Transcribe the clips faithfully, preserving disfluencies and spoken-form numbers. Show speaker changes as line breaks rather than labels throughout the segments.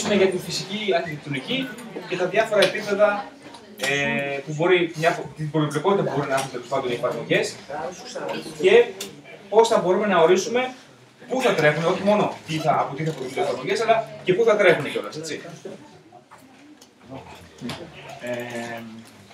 μιλήσουμε για τη φυσική αρχιτεκτονική και τα διάφορα επίπεδα ε, που μπορεί, μια, την πολυπλοκότητα που μπορεί να έχουν τέλος πάντων οι εφαρμογές και πώς θα μπορούμε να ορίσουμε πού θα τρέχουν, όχι μόνο τι θα, από τι θα προκύψουν οι εφαρμογές, αλλά και πού θα τρέχουν κιόλας, έτσι. Ε,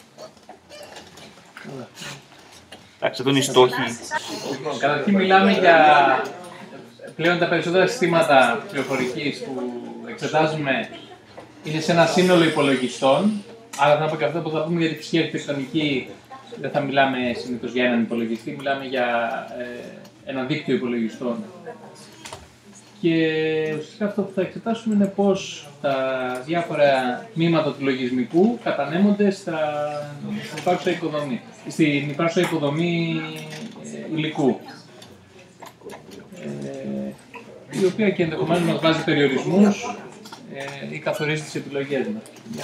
εντάξει, εδώ είναι οι στόχοι.
Λοιπόν, καταρχήν μιλάμε για πλέον τα περισσότερα συστήματα πληροφορικής που εξετάζουμε είναι σε ένα σύνολο υπολογιστών. Άρα θα πω και αυτό που θα πούμε για τη φυσική αρχιτεκτονική, δεν θα μιλάμε συνήθως για έναν υπολογιστή, μιλάμε για ε, ένα δίκτυο υπολογιστών. Και ουσιαστικά αυτό που θα εξετάσουμε είναι πώς τα διάφορα τμήματα του λογισμικού κατανέμονται στα, στην υπάρχουσα υποδομή, στην υπάρχουσα υποδομή ε, υλικού. Ε, η οποία και ενδεχομένως μας βάζει περιορισμούς ε, ή καθορίζει τις επιλογές μας.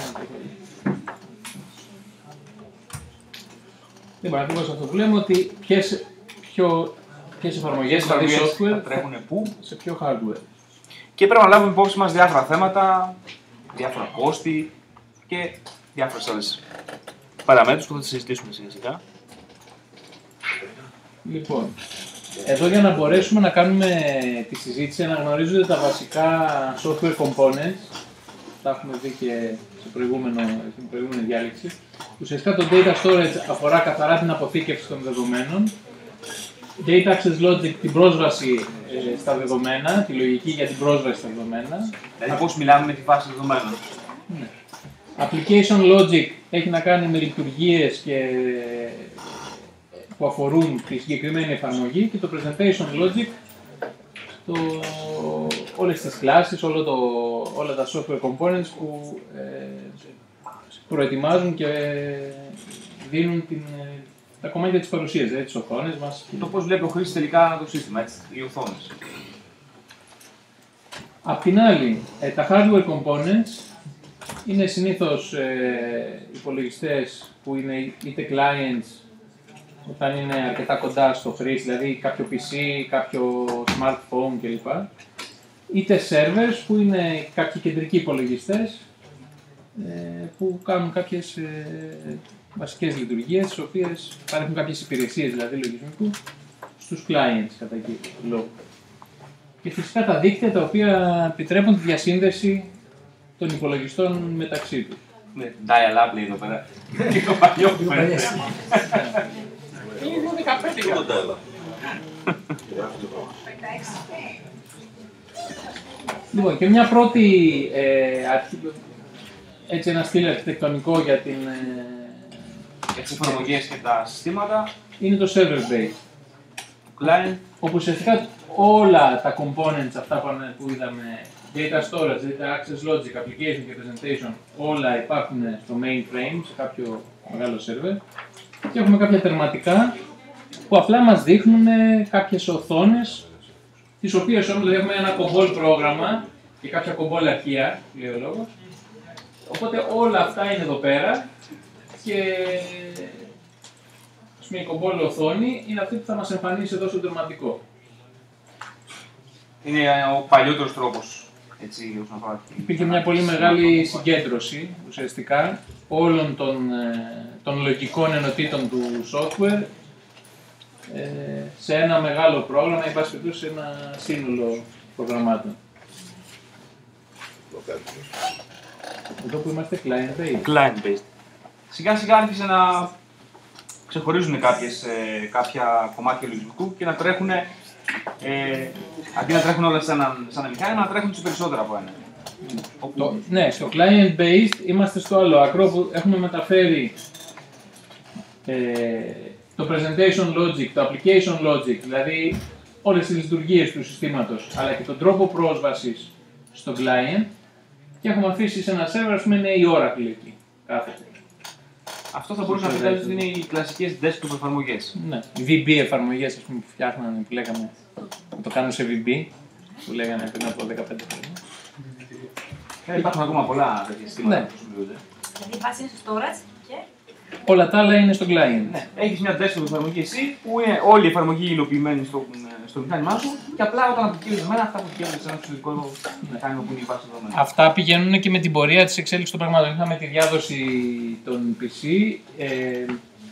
Λοιπόν, ακριβώς αυτό που λέμε ότι ποιες, ποιο, ποιες εφαρμογές, δηλαδή software,
θα τρέχουν πού,
σε ποιο hardware.
Και πρέπει να λάβουμε υπόψη μας διάφορα θέματα, διάφορα κόστη και διάφορες άλλες παραμέτρους που θα τις συζητήσουμε σιγά σιγά.
Λοιπόν, εδώ για να μπορέσουμε να κάνουμε τη συζήτηση αναγνωρίζονται τα βασικά software components. Τα έχουμε δει και στο προηγούμενο, στην προηγούμενη διάλεξη. Ουσιαστικά το data storage αφορά καθαρά την αποθήκευση των δεδομένων. Data access logic, την πρόσβαση ε, στα δεδομένα, τη λογική για την πρόσβαση στα δεδομένα.
Δηλαδή πώς μιλάμε με τη βάση δεδομένων.
Ναι. Application logic έχει να κάνει με λειτουργίες και που αφορούν τη συγκεκριμένη εφαρμογή και το presentation logic, το, όλες τις κλάσεις, όλο το, όλα τα software components που ε, προετοιμάζουν και δίνουν την, τα κομμάτια της παρουσίας, δηλαδή τις οθόνες μας.
Το πώς βλέπει ο χρήστης τελικά το σύστημα, έτσι, οι οθόνες.
Απ' την άλλη, ε, τα hardware components είναι συνήθως ε, υπολογιστές που είναι είτε clients όταν είναι αρκετά κοντά στο χρήστη, δηλαδή κάποιο πι σι, κάποιο smartphone κλπ. Είτε servers που είναι κάποιοι κεντρικοί υπολογιστές ε, που κάνουν κάποιες ε, βασικές λειτουργίες, τις οποίες παρέχουν κάποιες υπηρεσίες, δηλαδή λογισμικού, στους clients κατά κύριο λόγο. Και φυσικά τα δίκτυα τα οποία επιτρέπουν τη διασύνδεση των υπολογιστών μεταξύ τους.
Ναι, dial-up λέει εδώ πέρα. Και το παλιό που φαίνεται.
Είναι δεκαπέντε γραμμάρια. Λοιπόν, και μια πρώτη ε, αρχή, έτσι ένα στυλ αρχιτεκτονικό για, την, ε,
για τις εφαρμογές και τα συστήματα
είναι το server based.
Client.
Όπου ουσιαστικά όλα τα components αυτά που είδαμε, data storage, data access logic, application και presentation, όλα υπάρχουν στο mainframe, σε κάποιο μεγάλο server. Και έχουμε κάποια τερματικά που απλά μας δείχνουν κάποιες οθόνες, τις οποίες όμως δηλαδή έχουμε ένα COBOL πρόγραμμα και κάποια COBOL αρχεία, λέει ο λόγος. Οπότε όλα αυτά είναι εδώ πέρα και ας πούμε, η COBOL οθόνη είναι αυτή που θα μας εμφανίσει εδώ στο τερματικό.
Είναι ο παλιότερος τρόπος. Έτσι, όσον αφορά.
Υπήρχε μια πολύ μεγάλη συγκέντρωση ουσιαστικά όλων των, των λογικών ενωτήτων του software ε, σε ένα μεγάλο πρόγραμμα ή πάση περιπτώσει σε ένα σύνολο προγραμμάτων. Εδώ που είμαστε client-based.
Client-based. Σιγά σιγά άρχισε να ξεχωρίζουν κάποιες, ε, κάποια κομμάτια λογισμικού και να τρέχουν, ε, αντί να τρέχουν όλα σαν ένα, σαν ένα μηχάνημα, να τρέχουν τους περισσότερα από ένα.
Το, ναι, στο client-based είμαστε στο άλλο άκρο που έχουμε μεταφέρει ε, το presentation logic, το application logic, δηλαδή όλες τις λειτουργίες του συστήματος, αλλά και τον τρόπο πρόσβασης στο client και έχουμε αφήσει σε ένα server, ας πούμε, είναι η Oracle εκεί, κάθεται.
Αυτό θα μπορούσε να πει ότι είναι οι κλασικές desktop εφαρμογές.
Ναι, οι βι μπι εφαρμογές, ας πούμε, που φτιάχνανε, που λέγαμε, που το κάνουν σε βι μπι, που λέγανε πριν από δεκαπέντε χρόνια.
Ε, υπάρχουν ακόμα πολλά τέτοια συστήματα που χρησιμοποιούνται.
Δηλαδή η βάση είναι στο storage και...
Όλα τα άλλα είναι στο client.
Ναι. Έχεις μια desktop εφαρμογή εσύ, που είναι όλη η εφαρμογή υλοποιημένη στο, στο μηχάνημά σου και απλά όταν αποκτήσεις δεδομένα, αυτά που πηγαίνουν σε ένα εξωτερικό μηχάνημα που είναι η βάση δεδομένα.
Αυτά πηγαίνουν και με την πορεία της εξέλιξης των πραγμάτων. Είχαμε τη διάδοση των πι σι, ε,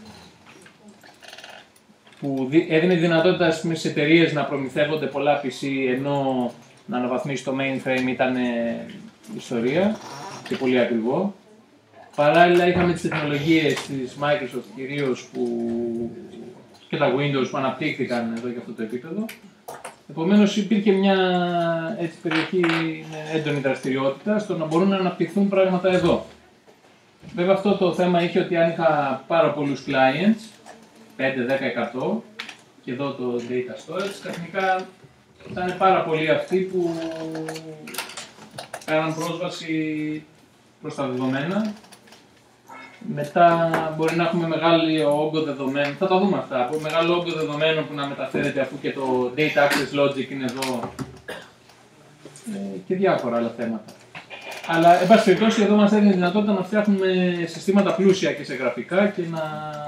που έδινε τη δυνατότητα στις εταιρείες να προμηθεύονται πολλά πι σι, ενώ να αναβαθμίσει το mainframe ήταν ιστορία και πολύ ακριβό. Παράλληλα είχαμε τις τεχνολογίες της Microsoft κυρίως που... και τα Windows που αναπτύχθηκαν εδώ και αυτό το επίπεδο. Επομένως υπήρχε μια έτσι, περιοχή με έντονη δραστηριότητα στο να μπορούν να αναπτυχθούν πράγματα εδώ. Βέβαια αυτό το θέμα είχε ότι αν είχα πάρα πολλούς clients, πέντε, δέκα, εκατό, και εδώ το data storage, καθημερινά ήταν πάρα πολλοί αυτοί που κάναν πρόσβαση προς τα δεδομένα. Μετά μπορεί να έχουμε μεγάλο όγκο δεδομένων, θα τα δούμε αυτά, από μεγάλο όγκο δεδομένων που να μεταφέρεται αφού και το data access logic είναι εδώ ε, και διάφορα άλλα θέματα. Αλλά, εν πάση περιπτώσει, εδώ μας έδινε δυνατότητα να φτιάχνουμε συστήματα πλούσια και σε γραφικά και να...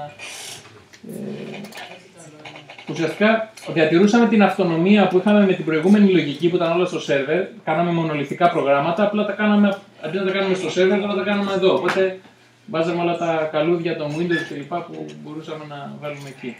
Ε, ουσιαστικά διατηρούσαμε την αυτονομία που είχαμε με την προηγούμενη λογική που ήταν όλα στο σερβερ, κάναμε μονολιθικά προγράμματα, απλά τα κάναμε, αντί να τα κάνουμε στο σερβερ, τώρα τα κάναμε εδώ. Οπότε, βάζαμε όλα τα καλούδια των Windows και λοιπά που μπορούσαμε να βάλουμε εκεί.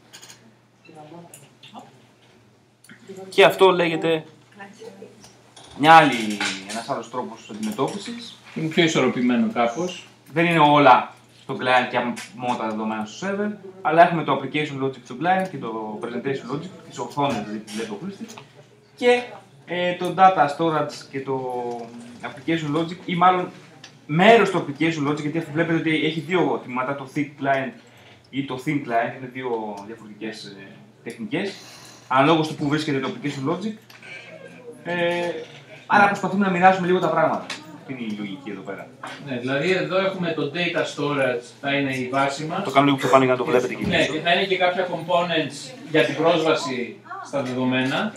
Και αυτό λέγεται μια άλλη, ένας άλλος τρόπος αντιμετώπισης.
Είναι πιο ισορροπημένο κάπως.
Δεν είναι όλα στο client και μόνο τα δεδομένα στο server, αλλά έχουμε το application logic στο client και το presentation logic, τις οθόνες δηλαδή που λέει ο χρήστης, και ε, το data storage και το application logic, ή μάλλον μέρος του application logic, γιατί βλέπετε ότι έχει δύο τμήματα, το thick client ή το thin client, είναι δύο διαφορετικές ε, τεχνικές, αναλόγως του που βρίσκεται το application logic. Ε, άρα προσπαθούμε να μοιράσουμε λίγο τα πράγματα. Αυτή είναι η λογική εδώ πέρα.
Ναι, δηλαδή εδώ έχουμε το data storage, θα είναι η βάση μας.
Το κάνω λίγο πιο πάνω για να το βλέπετε και
ναι, και θα είναι και κάποια components για την πρόσβαση στα δεδομένα.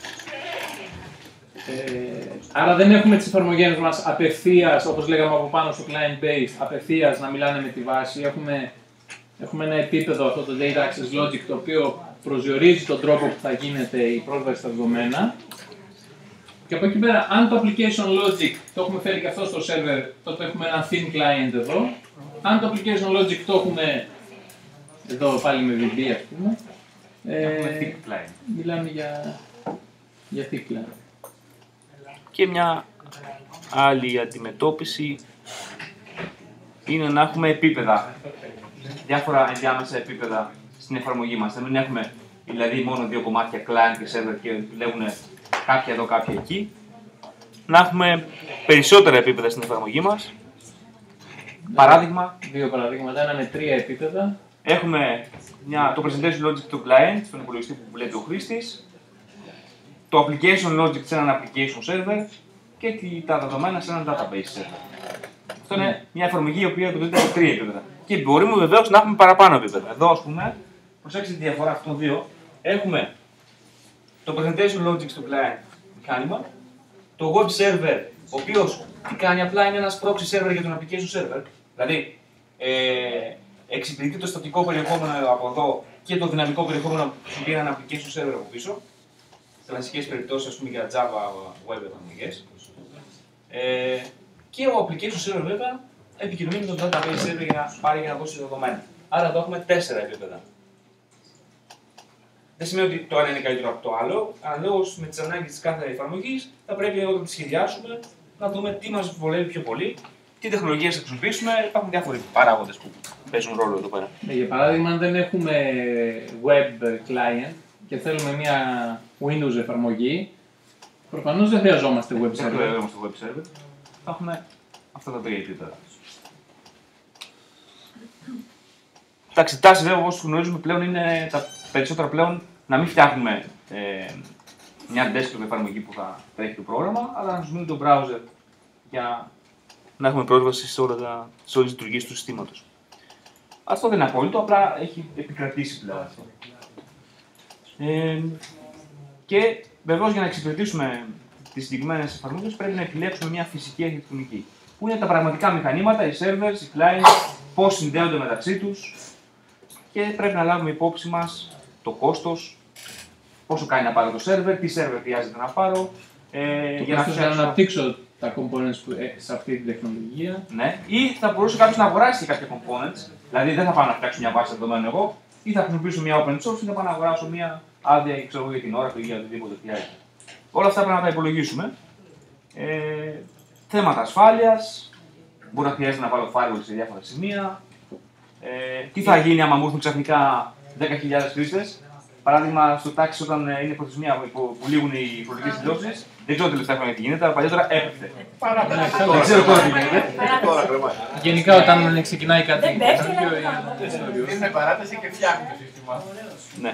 Ε, άρα δεν έχουμε τις εφαρμογές μας απευθείας, όπως λέγαμε από πάνω στο client base, απευθείας να μιλάνε με τη βάση. Έχουμε, έχουμε ένα επίπεδο, αυτό το data access logic, το οποίο προσδιορίζει τον τρόπο που θα γίνεται η πρόσβαση στα δεδομένα. Και από εκεί πέρα, αν το application logic το έχουμε φέρει και αυτό στο server, τότε έχουμε ένα thin client εδώ. Αν το application logic το έχουμε εδώ πάλι με βι μπι, ας πούμε, ε,
thick client.
Μιλάμε για, για thick client.
Και μια άλλη αντιμετώπιση είναι να έχουμε επίπεδα, διάφορα ενδιάμεσα επίπεδα στην εφαρμογή μας. Να μην έχουμε δηλαδή μόνο δύο κομμάτια client και server και δουλεύουν κάποια εδώ, κάποια εκεί. Να έχουμε περισσότερα επίπεδα στην εφαρμογή μας. Παράδειγμα.
Δύο παραδείγματα, ένα με τρία επίπεδα.
Έχουμε μια, το presentation logic του client, στον υπολογιστή που βλέπει ο χρήστης. Το application logic σε έναν application server και τα δεδομένα σε έναν database server. Αυτό είναι μια εφαρμογή η οποία δουλεύει σε τρία επίπεδα. Και μπορούμε βεβαίως να έχουμε παραπάνω επίπεδα. Εδώ, ας πούμε, προσέξτε τη διαφορά αυτών των δύο. Έχουμε το presentation logic στο client μηχάνημα, το web server, ο οποίος τι κάνει, απλά είναι ένας proxy server για τον application server. Δηλαδή, ε, εξυπηρετεί το στατικό περιεχόμενο από εδώ και το δυναμικό περιεχόμενο που χρησιμοποιεί ένα application server από πίσω. Σε κλασικές περιπτώσεις, ας πούμε, για Java web εφαρμογές. Ε, και ο application server, βέβαια, επικοινωνεί με τον database server για να πάρει και να δώσει δεδομένα. Άρα εδώ έχουμε τέσσερα επίπεδα. Δεν σημαίνει ότι το ένα είναι καλύτερο από το άλλο. Αναλόγως με τις ανάγκες της κάθε εφαρμογής, θα πρέπει όταν τη σχεδιάσουμε να δούμε τι μας βολεύει πιο πολύ, τι τεχνολογίες θα χρησιμοποιήσουμε. Υπάρχουν διάφοροι παράγοντες που παίζουν ρόλο εδώ πέρα.
Ναι, για παράδειγμα, αν δεν έχουμε web client και θέλουμε μια Windows εφαρμογή, προφανώς δεν χρειαζόμαστε web server.
Δεν χρειαζόμαστε web server. Θα έχουμε αυτά τα τρία επίπεδα. Εντάξει, τάση βέβαια όπως γνωρίζουμε πλέον είναι τα περισσότερα πλέον να μην φτιάχνουμε ε, μια desktop εφαρμογή που θα τρέχει το πρόγραμμα, αλλά να χρησιμοποιούμε το browser για να έχουμε πρόσβαση σε, όλα τα, σε όλες τις λειτουργίες του συστήματος. Αυτό δεν είναι απόλυτο, απλά έχει επικρατήσει πλέον αυτό. Ε, και βεβαίως για να εξυπηρετήσουμε τις συγκεκριμένες εφαρμογές πρέπει να επιλέξουμε μια φυσική αρχιτεκτονική. Που είναι τα πραγματικά μηχανήματα, οι servers, οι clients, πώς συνδέονται μεταξύ τους και πρέπει να λάβουμε υπόψη μας το κόστος πόσο κάνει να πάρω το σερβερ, τι σερβερ χρειάζεται να πάρω. Ε,
το
για να
φτιάξω... να αναπτύξω τα components που, ε, σε αυτή την τεχνολογία.
Ναι, ή θα μπορούσε κάποιο να αγοράσει και κάποια components, δηλαδή δεν θα πάω να φτιάξω μια βάση δεδομένων εγώ, ή θα χρησιμοποιήσω μια open source ή θα πάω να αγοράσω μια άδεια ξέρω, για την ώρα του ή για οτιδήποτε χρειάζεται. Όλα αυτά πρέπει να τα υπολογίσουμε. Ε, θέματα ασφάλειας, μπορεί να χρειάζεται να βάλω firewall σε διάφορα σημεία. Ε, τι θα γίνει άμα μου έρθουν ξαφνικά δέκα χιλιάδες χρήστες. Παράδειγμα, στο τάξη όταν είναι προθεσμία που, που λήγουν οι φορολογικές δηλώσεις, δεν ξέρω τελευταία χρόνια τι γίνεται, αλλά παλιότερα έπεφτε. Δεν ξέρω τώρα τι γίνεται.
Γενικά όταν ξεκινάει κάτι
τέτοιο. Είναι παράταση και φτιάχνει το σύστημα.
Ναι.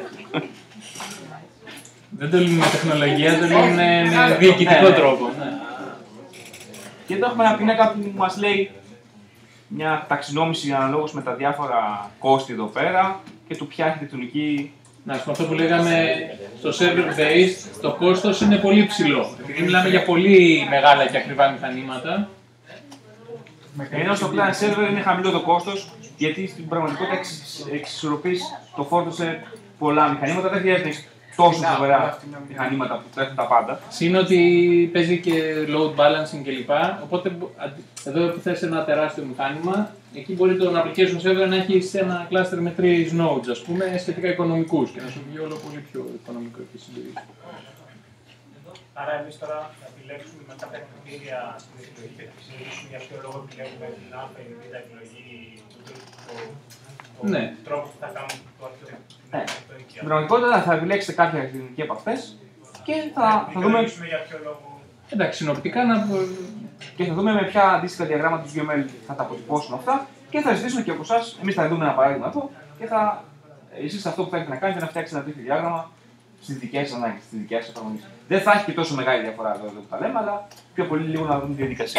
Δεν το λύνουν με τεχνολογία, το λύνουν με διοικητικό τρόπο.
Και εδώ έχουμε ένα πίνακα που μας λέει μια ταξινόμηση αναλόγως με τα διάφορα κόστη εδώ πέρα και του ποια αρχιτεκτονική.
Να πούμε αυτό που λέγαμε στο server based, το κόστος είναι πολύ ψηλό. Επειδή μιλάμε για πολύ μεγάλα και ακριβά μηχανήματα.
Ενώ στο client server είναι χαμηλό το κόστος, γιατί στην πραγματικότητα εξισορροπείς το φόρτο σε πολλά μηχανήματα. Δεν χρειάζεται τόσο φοβερά μηχανήματα που τρέχουν τα πάντα.
Συν ότι παίζει και load balancing κλπ. Οπότε εδώ που θες ένα τεράστιο μηχάνημα, εκεί μπορεί το application server να έχει ένα cluster με τρεις nodes, ας πούμε, σχετικά οικονομικούς και να σου βγει όλο πολύ πιο οικονομικό και συντηρήσει.
Άρα εμείς τώρα θα επιλέξουμε με κάποια κριτήρια στην επιλογή και θα εξηγήσουμε για ποιο λόγο επιλέγουμε την α ή την β επιλογή, τον
ναι.
τρόπο που θα κάνουμε το αρχιτεκτονικό.
Ναι. Στην πραγματικότητα θα επιλέξετε κάποια αρχιτεκτονική από αυτές και θα, θα δούμε.
Για ποιο λόγο.
Εντάξει, συνοπτικά να.
Και θα δούμε με ποια αντίστοιχα διαγράμματα του γιου εμ ελ θα τα αποτυπώσουμε αυτά και θα ζητήσουμε και από εσάς. Εμείς θα δούμε ένα παράδειγμα εδώ και θα. Εσείς αυτό που θα έχετε να κάνετε να φτιάξετε ένα τέτοιο διάγραμμα στις δικές σας ανάγκες, στις δικές σας εφαρμογές. Δεν θα έχει και τόσο μεγάλη διαφορά εδώ που τα λέμε, αλλά πιο πολύ λίγο να δούμε τη διαδικασία.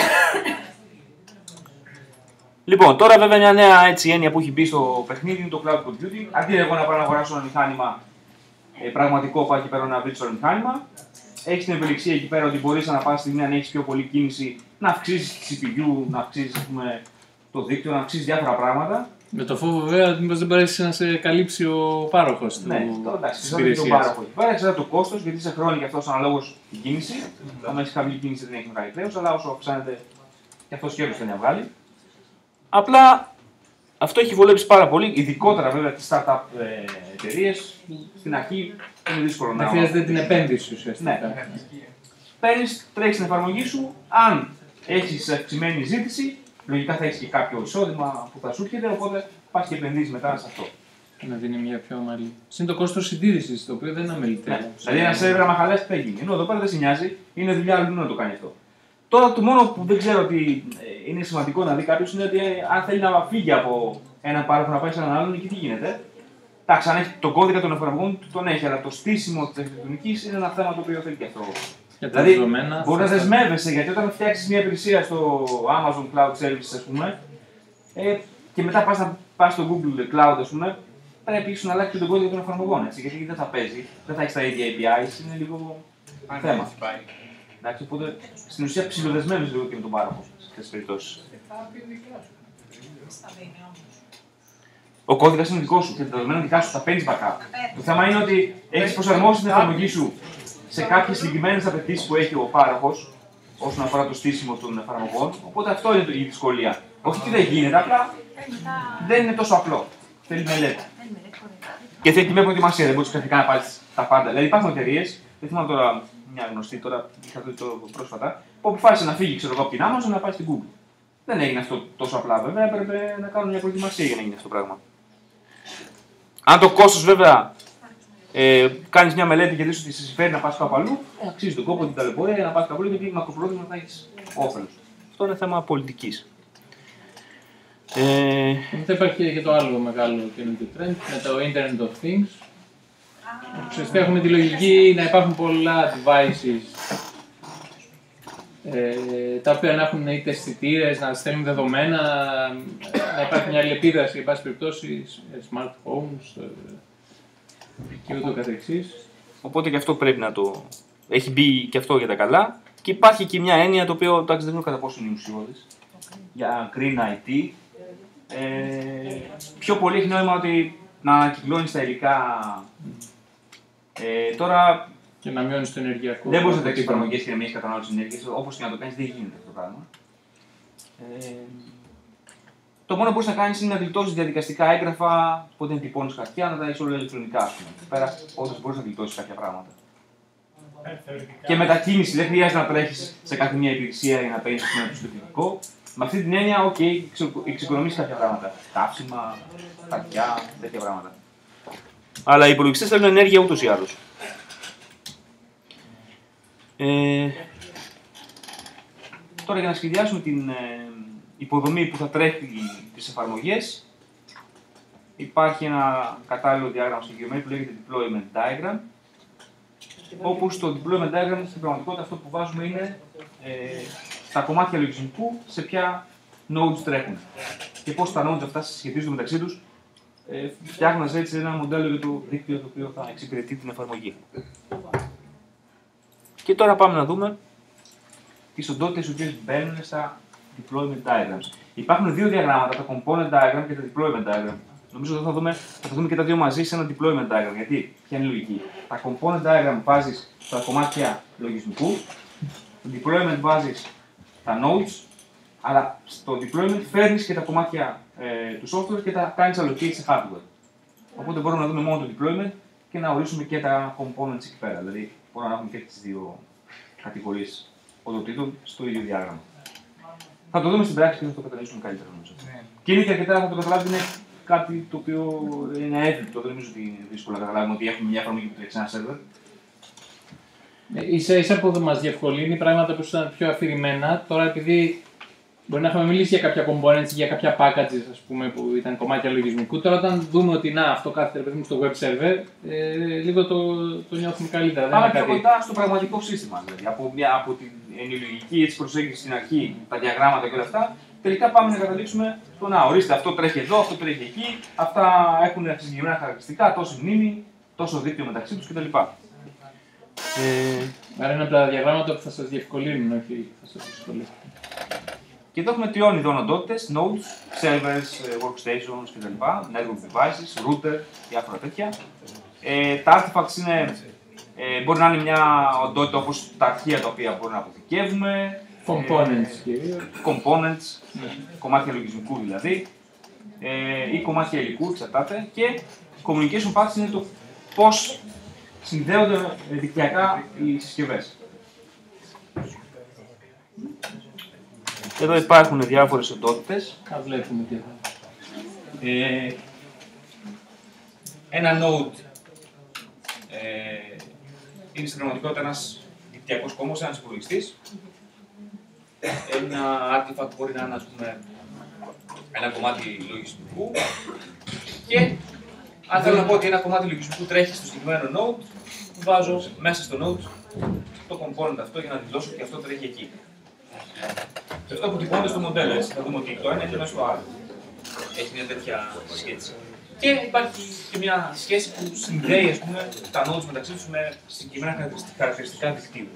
Λοιπόν, τώρα βέβαια μια νέα έτσι, έννοια που έχει μπει στο παιχνίδι είναι το cloud computing. Αντί εγώ να πάω να αγοράσω ένα μηχάνημα ε, πραγματικό, πάω εκεί πέρα να βρει το μηχάνημα. Έχει την ευελιξία εκεί πέρα ότι μπορεί να πα στιγμή, αν έχει πιο πολλή κίνηση, να αυξήσει τη σι πι γιου, να αυξήσει το δίκτυο, να αυξήσει διάφορα πράγματα.
Με το φόβο βέβαια μήπως δεν μπορέσει να σε καλύψει ο πάροχος του.
Ναι, τώρα εντάξει, δεν είναι τον πάροχο εκεί πέρα, ξέρετε το κόστος, γιατί σε χρόνο και αυτό αναλόγως την κίνηση. Αν έχει χαμηλή κίνηση δεν έχει μεγάλη χρέος, αλλά όσο αυξάνεται και αυτό κέρδος θέλει να βγάλει. Απλά αυτό έχει βολέψει πάρα πολύ, ειδικότερα βέβαια τις startup εταιρείες. Στην αρχή είναι δύσκολο να.
Δεν χρειάζεται την επένδυση ουσιαστικά.
Ναι. Παίρνεις, τρέχεις την εφαρμογή σου, αν έχεις αυξημένη ζήτηση, λογικά θα έχεις και κάποιο εισόδημα που θα σου έρχεται, οπότε πας και επενδύσεις μετά σε αυτό.
Να δίνει μια πιο ομαλή. Συν το κόστος συντήρησης, το οποίο δεν είναι αμεληταίο.
Ναι. Δηλαδή ένα σερβερ άμα χαλάσει τι θα γίνει. Ενώ εδώ πέρα δεν σε νοιάζει, είναι δουλειά αλλού να το κάνει αυτό. Τώρα το μόνο που δεν ξέρω ότι είναι σημαντικό να δει κάποιο είναι ότι αν θέλει να φύγει από έναν πάροχο να πάει σε έναν άλλον, εκεί τι γίνεται. Εντάξει, αν έχει τον κώδικα των εφαρμογών, τον έχει, αλλά το στήσιμο τη αρχιτεκτονική είναι ένα θέμα το οποίο θέλει και αυτό.
Για
δηλαδή,
δεδομένα,
μπορεί να δεσμεύεσαι, γιατί όταν φτιάξει μια υπηρεσία στο Amazon Cloud Services, ας πούμε, ε, και μετά πας, να, πας στο Google Cloud, ας πούμε, πρέπει ίσως να αλλάξει και τον κώδικα των εφαρμογών. Έτσι, γιατί δεν θα παίζει, δεν θα έχει τα ίδια έι πι άις, είναι λίγο θέμα. Εντάξει, οπότε στην ουσία ψιλοδεσμεύεις λίγο και με τον πάροχο σε αυτές τις περιπτώσεις. Ο κώδικας είναι δικό σου και τα δεδομένα δικά σου, τα παίρνεις backup. Το θέμα είναι ότι έχεις προσαρμόσει την εφαρμογή σου σε κάποιες συγκεκριμένες απαιτήσεις που έχει ο πάροχος όσον αφορά το στήσιμο των εφαρμογών. Οπότε αυτό είναι η δυσκολία. Όχι ότι δεν γίνεται, απλά δεν είναι τόσο απλό. Θέλει μελέτη. Και θέλει και μια προετοιμασία, δεν μπορεί ξαφνικά να πάρει τα πάντα. Δηλαδή υπάρχουν εταιρείες, δεν θυμάμαι τώρα μια γνωστή, τώρα είχα δει το πρόσφατα, που αποφάσισε να φύγει ξέρω, από την Amazon να πάει στην Google. Δεν έγινε αυτό τόσο απλά βέβαια, έπρεπε να κάνουν μια προετοιμασία για να γίνει αυτό το πράγμα. Αν το κόστος βέβαια ε, κάνει μια μελέτη και δεις ότι σε συμφέρει να πας κάπου αλλού, ε, αξίζει τον κόπο την ταλαιπωρία να πας κάπου αλλού γιατί μακροπρόθεσμα θα έχεις όφελος. Αυτό είναι θέμα πολιτικής. Ε...
Μετά υπάρχει και το άλλο μεγάλο καινούργιο trend με το Internet of Things. Ουσιαστικά έχουμε τη λογική να υπάρχουν πολλά devices ε, τα οποία να έχουν είτε αισθητήρες, να στέλνουν δεδομένα, να υπάρχει μια αλληλεπίδραση, εν πάση περιπτώσει, smart homes και ούτω καθεξής.
Οπότε και αυτό πρέπει να το έχει μπει και αυτό για τα καλά. Και υπάρχει και μια έννοια το οποίο εντάξει, δεν ξέρω κατά πόσο είναι ουσιώδης για green άι τι. Ε, πιο πολύ έχει νόημα ότι να ανακυκλώνεις τα υλικά Ε, τώρα.
Και να μειώνει το ενεργειακό.
Δεν μπορεί να τρέξει εφαρμογές και να μειώσει κατανάλωση ενέργειας. Όπως και να το κάνει, δεν γίνεται αυτό το πράγμα. Ε, το μόνο που μπορεί να κάνει είναι να γλιτώσει διαδικαστικά έγγραφα, πότε να τυπώνει χαρτιά, να τα έχει όλα ηλεκτρονικά. Εκεί πέρα, όντως μπορεί να γλιτώσει κάποια πράγματα. Και μετακίνηση, δεν χρειάζεται να τρέχει σε κάθε μια υπηρεσία για να παίρνει ένα πιστοποιητικό. Με αυτή την έννοια, οκ, okay, εξοικονομήσει κάποια πράγματα. Καύσιμα, χαρτιά, τέτοια πράγματα. Αλλά οι υπολογιστές θέλουν ενέργεια ούτως ή άλλως. Ε, τώρα για να σχεδιάσουμε την ε, υποδομή που θα τρέχει τις εφαρμογές, υπάρχει ένα κατάλληλο διάγραμμα συγκεκριμένο που λέγεται Deployment Diagram, όπου στο Deployment Diagram στην πραγματικότητα αυτό που βάζουμε είναι ε, τα κομμάτια λογισμικού σε ποια nodes τρέχουν και πώς τα nodes αυτά συσχετίζονται μεταξύ τους, ε, φτιάχνοντας έτσι ένα μοντέλο για το δίκτυο το οποίο θα εξυπηρετεί την εφαρμογή. Και τώρα πάμε να δούμε τις οντότητες οι οποίες μπαίνουν στα Deployment Diagrams. Υπάρχουν δύο διαγράμματα, το Component Diagram και το Deployment Diagram. Νομίζω ότι θα δούμε, θα δούμε και τα δύο μαζί σε ένα Deployment Diagram. Γιατί, ποια είναι η λογική. Τα Component Diagram βάζεις στα κομμάτια λογισμικού, στο Deployment βάζεις τα nodes, αλλά στο Deployment φέρνεις και τα κομμάτια ε, του software και τα κάνεις allocate σε hardware. Οπότε μπορούμε να δούμε μόνο το Deployment και να ορίσουμε και τα components εκεί πέρα. Δηλαδή, μπορούμε να έχουμε και τις δύο κατηγορίες οντοτήτων στο ίδιο διάγραμμα. Θα το δούμε στην πράξη και θα το καταλήξουμε καλύτερα νομίζω. Ναι. Και είναι και αρκετά, θα το καταλάβει, είναι κάτι το οποίο είναι εύληπτο. Δεν νομίζω ότι είναι δύσκολο να καταλάβουμε ότι έχουμε μια εφαρμογή που τρέχει ένα σερβερ.
Ίσα ίσα που μας διευκολύνει πράγματα που ήταν πιο αφηρημένα. Τώρα, επειδή μπορεί να είχαμε μιλήσει για κάποια components, για κάποια packages, ας πούμε, που ήταν κομμάτια λογισμικού. Τώρα, όταν δούμε ότι να, αυτό κάθεται παιδί μου στο web server, ε, λίγο το, το νιώθουμε καλύτερα.
Πάμε πιο κοντά στο πραγματικό σύστημα. Δηλαδή, από, μια, από την ενηλογική προσέγγιση στην αρχή, τα διαγράμματα και όλα αυτά, τελικά πάμε να καταλήξουμε στο να ορίστε αυτό τρέχει εδώ, αυτό τρέχει εκεί, αυτά έχουν συγκεκριμένα χαρακτηριστικά, τόσο μνήμη, τόσο δίκτυο μεταξύ τους κτλ.
Ε, Άρα είναι από τα διαγράμματα που θα σας διευκολύνουν, όχι θα σας δυσκολεύουν.
Και εδώ έχουμε τριών ειδών οντότητες, nodes, servers, workstations κτλ. Network devices, router, διάφορα τέτοια. Ε, τα artifacts είναι, ε, μπορεί να είναι μια οντότητα όπως τα αρχεία τα οποία μπορούμε να αποθηκεύουμε.
Components.
Ε, components, κομμάτια λογισμικού δηλαδή. Ε, ή κομμάτια υλικού, εξαρτάται. Και communication paths είναι το πώς συνδέονται δικτυακά οι συσκευές. Εδώ υπάρχουν διάφορες οντότητες.
Θα βλέπουμε τι
ε, Ένα node ε, είναι στην πραγματικότητα ένας δικτυακός κόμβος, ένας υπολογιστής. Ένα artifact μπορεί να είναι, ας πούμε, ένα κομμάτι λογισμικού. Και αν θέλω να πω ότι ένα κομμάτι λογισμικού τρέχει στο συγκεκριμένο node, βάζω μέσα στο node το component αυτό για να δηλώσω ότι αυτό τρέχει εκεί. Και αυτό αποτυπώνεται στο μοντέλο, έτσι. Θα δούμε ότι το ένα είναι μέσα στο άλλο. Έχει μια τέτοια σχέση. Και υπάρχει και μια σχέση που συνδέει, ας πούμε, τα nodes μεταξύ τους με συγκεκριμένα χαρακτηριστικά δικτύου.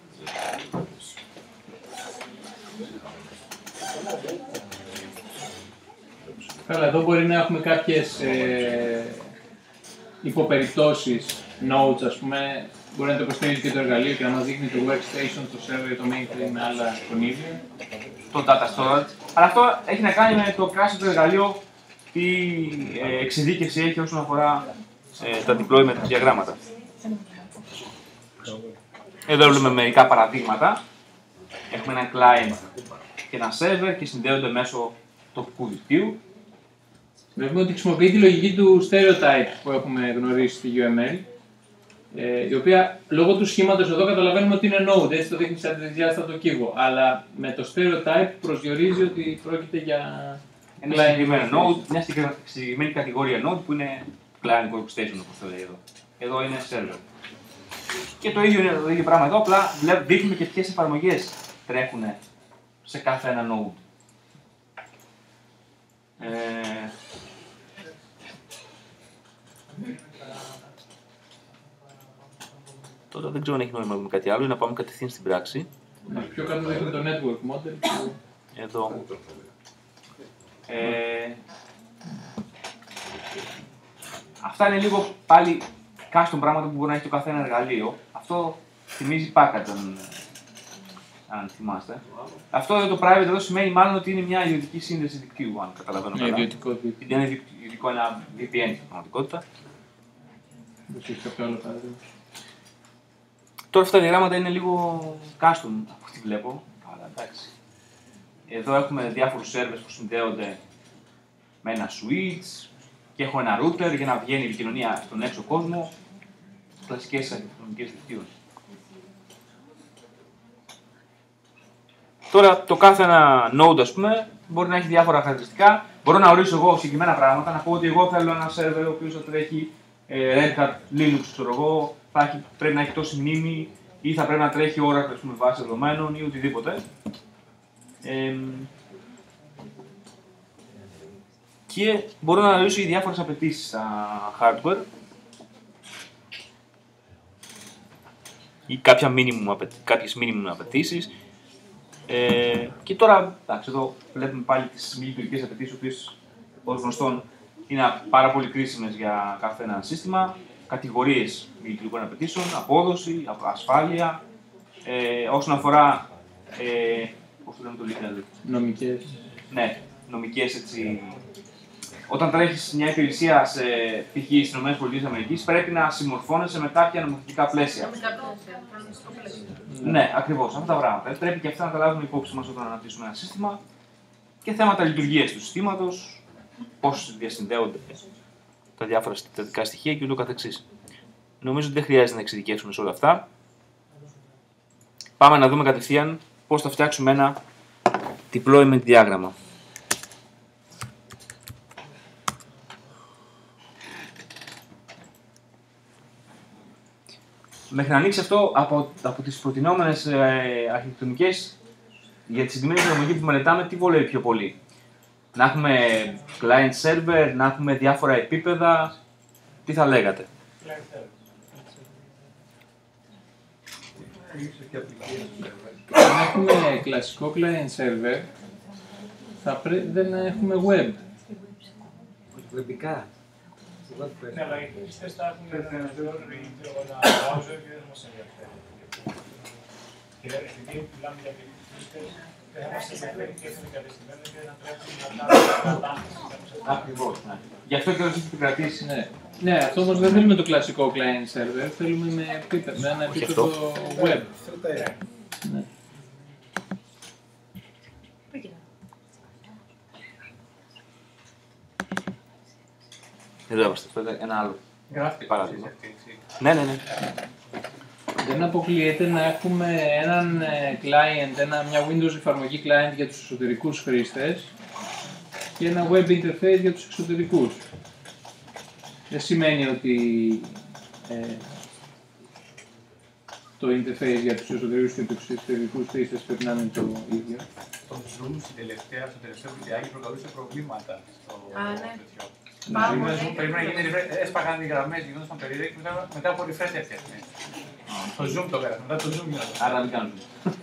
Καλά, εδώ μπορεί να έχουμε κάποιες ε, υποπεριπτώσεις nodes, ας πούμε. Μπορεί να το υποστηρίζει και το εργαλείο και να μας δείχνει το workstation, το server, το mainframe με άλλα εικονίδια.
Το data storage. Αλλά αυτό έχει να κάνει με το κράσι του εργαλείο, τι ε, εξειδίκευση έχει όσον αφορά ε, τα deployment διαγράμματα. Εδώ βλέπουμε μερικά παραδείγματα. Έχουμε ένα client και ένα server και συνδέονται μέσω τοπικού δικτύου.
Βλέπουμε ότι χρησιμοποιεί τη λογική του stereotype που έχουμε γνωρίσει στη γιου εμ ελ, ε, η οποία λόγω του σχήματος εδώ καταλαβαίνουμε ότι είναι node, έτσι το δείχνει σαν τρισδιάστατο κύβο. Αλλά με το stereotype προσδιορίζει ότι πρόκειται για
ένα συγκεκριμένο node, μια συγκεκριμένη κατηγορία node που είναι client workstation, όπως το λέει εδώ. Εδώ είναι server. Και το ίδιο είναι το ίδιο πράγμα εδώ, απλά δείχνουμε και ποιες εφαρμογές τρέχουν σε κάθε ένα node. Ε... Τώρα δεν ξέρω αν έχει νόημα με κάτι άλλο ή να πάμε κατευθείαν στην πράξη.
Ναι, πιο κάτω δείχνουμε το network model. Που...
Εδώ. Ε... Αυτά είναι λίγο πάλι custom πράγματα που μπορεί να έχει το κάθε ένα εργαλείο. Αυτό θυμίζει package, αν, αν θυμάστε. Αυτό εδώ το private εδώ σημαίνει μάλλον ότι είναι μια ιδιωτική σύνδεση δικτύου, αν καταλαβαίνω καλά.
Ιδιωτικό δικτύο.
Είναι ιδιωτικό ένα βι πι εν στην πραγματικότητα.
Δεν έχει κάποιο άλλο παράδειγμα.
Τώρα αυτά τα διαγράμματα είναι λίγο custom από ό,τι βλέπω, αλλά εντάξει. Εδώ έχουμε διάφορους servers που συνδέονται με ένα switch και έχω ένα router για να βγαίνει η επικοινωνία στον έξω κόσμο. Κλασικές αρχιτεκτονικές δικτύων. Τώρα το κάθε ένα node, ας πούμε, μπορεί να έχει διάφορα χαρακτηριστικά. Μπορώ να ορίσω εγώ συγκεκριμένα πράγματα, να πω ότι εγώ θέλω ένα server ο οποίος θα τρέχει ε, Red Hat Linux, ξέρω εγώ, θα έχει, πρέπει να έχει τόση μνήμη ή θα πρέπει να τρέχει Oracle με βάση δεδομένων ή οτιδήποτε. Ε, και μπορώ να ορίσω διάφορες απαιτήσεις στα hardware ή κάποια minimum, κάποιες minimum απαιτήσεις. Ε, και τώρα, εντάξει, εδώ βλέπουμε πάλι τις μη λειτουργικές απαιτήσεις, οι οποίες ως γνωστόν είναι πάρα πολύ κρίσιμες για κάθε ένα σύστημα. Κατηγορίες μη λειτουργικών απαιτήσεων, απόδοση, ασφάλεια. Ε, όσον αφορά. Ε, πώς το λέμε το legal.
Νομικές.
Ναι, νομικές έτσι. Όταν τρέχεις μια υπηρεσία σε π.χ. στις ΗΠΑ, πρέπει να συμμορφώνεσαι με κάποια νομοθετικά πλαίσια. Ναι, ακριβώς, αυτά τα πράγματα. Πρέπει και αυτά να τα λάβουμε υπόψη μας όταν αναπτύσσουμε ένα σύστημα και θέματα λειτουργίας του συστήματος, πώς διασυνδέονται τα διάφορα συστατικά στοιχεία και ούτω καθεξής. Νομίζω ότι δεν χρειάζεται να εξειδικεύσουμε σε όλα αυτά. Πάμε να δούμε κατευθείαν πώς θα φτιάξουμε ένα deployment διάγραμμα. Μέχρι να ανοίξει αυτό από, από τις προτινόμενες ε, αρχιτεκτονικές για τη συγκεκριμένη εφαρμογή που μελετάμε, τι βολεύει πιο πολύ. Να έχουμε client server, να έχουμε διάφορα επίπεδα, τι θα λέγατε.
Αν έχουμε κλασικό client server, θα πρέ... δεν έχουμε web.
Βεμπικά.
Ναι, αλλά οι χρήστες θα έχουν ένα browser και δεν μας ενδιαφέρει. Και επειδή μιλάμε για χρήστες, δεν θα μας ενδιαφέρει και έχουν εγκατεστημένο και να τρέχουν να κάνουν κατάσταση.
Ακριβώς, ναι. Γι' αυτό και όλες έχει επικρατήσει.
Ναι. Ναι, αυτό όμως δεν θέλουμε το κλασικό client server, θέλουμε με, επίπεδο, με ένα επίπεδο web. Ναι.
Εδώ είμαστε, ένα άλλο παράδειγμα. Ναι, ναι, ναι.
Δεν αποκλείεται να έχουμε έναν client, ένα, μια Windows εφαρμογή client για τους εσωτερικούς χρήστες και ένα web interface για τους εξωτερικούς. Δεν σημαίνει ότι ε, το interface για τους εσωτερικούς και τους εξωτερικούς χρήστες πρέπει να είναι το ίδιο.
Το Zoom στην τελευταία, στο τελευταίο βιντεάκι προκαλούσε προβλήματα στο τέτοιο. Πρέπει να γίνει refresh, έσπαγαν οι γραμμές, γινόταν περίεργο και μετά από refresh έφτιαχνε. Το Zoom το πέρασε, μετά το Zoom γινόταν.
Άρα μην κάνουμε.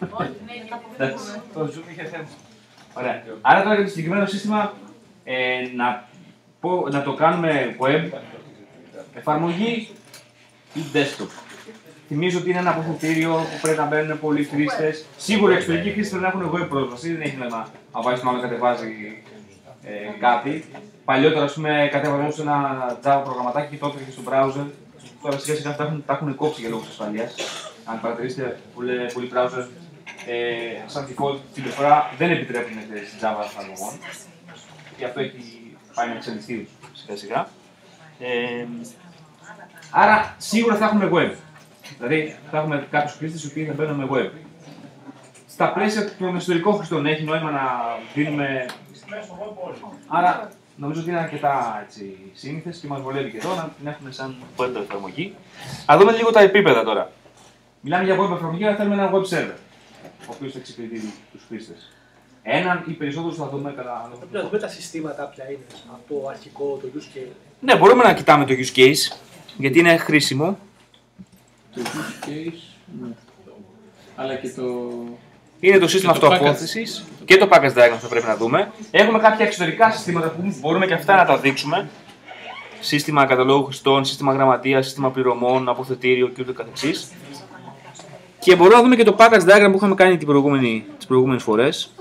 Το Zoom είχε θέμα.
Ωραία. Άρα τώρα για το συγκεκριμένο σύστημα ε, να, πω, να το κάνουμε web, εφαρμογή ή desktop. Θυμίζω ότι είναι ένα αποθετήριο που πρέπει να μπαίνουν πολλοί χρήστες. Σίγουρα οι εξωτερικοί χρήστες πρέπει να έχουν web πρόσβαση, δεν έχει νόημα να βάζει μάλλον κατεβάζει ε, κάτι. Παλιότερα, ας πούμε, κατέβαζα ένα Java προγραμματάκι και το έφερε στο browser. Τώρα σιγά σιγά τα έχουν, τα έχουν κόψει για λόγους ασφαλείας. Αν παρατηρήσετε, πολλοί, πολλοί browser ε, σαν default την πληροφορά δεν επιτρέπουν στη Java εφαρμογών. Γι' αυτό έχει πάει να εξελιχθεί σιγά σιγά. Ε, άρα σίγουρα θα έχουμε web. Δηλαδή θα έχουμε κάποιους χρήστες οι οποίοι θα μπαίνουν με web. Στα πλαίσια των εσωτερικών χρηστών έχει νόημα να δίνουμε. Άρα νομίζω ότι είναι αρκετά σύνηθες και μας βολεύει και εδώ να την έχουμε σαν web εφαρμογή. Α δούμε λίγο τα επίπεδα τώρα. Μιλάμε για web εφαρμογή, αλλά θέλουμε ένα web server, ο οποίος θα εξυπηρετεί τους χρήστες. Έναν ή περισσότερους θα δούμε κατά.
Πρέπει να δούμε τα συστήματα ποια είναι από αρχικό το use case.
Ναι, μπορούμε να κοιτάμε το use case, γιατί είναι χρήσιμο.
Το use case, ναι. Αλλά και το...
Είναι το σύστημα
το
αυτοαπόθεσης και το package diagram θα πρέπει να δούμε. Έχουμε κάποια εξωτερικά συστήματα που μπορούμε και αυτά να τα δείξουμε. σύστημα καταλόγου χρηστών, σύστημα γραμματείας, σύστημα πληρωμών, αποθετήριο και ούτω καθεξής. Και μπορούμε να δούμε και το package diagram που είχαμε κάνει την προηγούμενη, τις προηγούμενες φορές.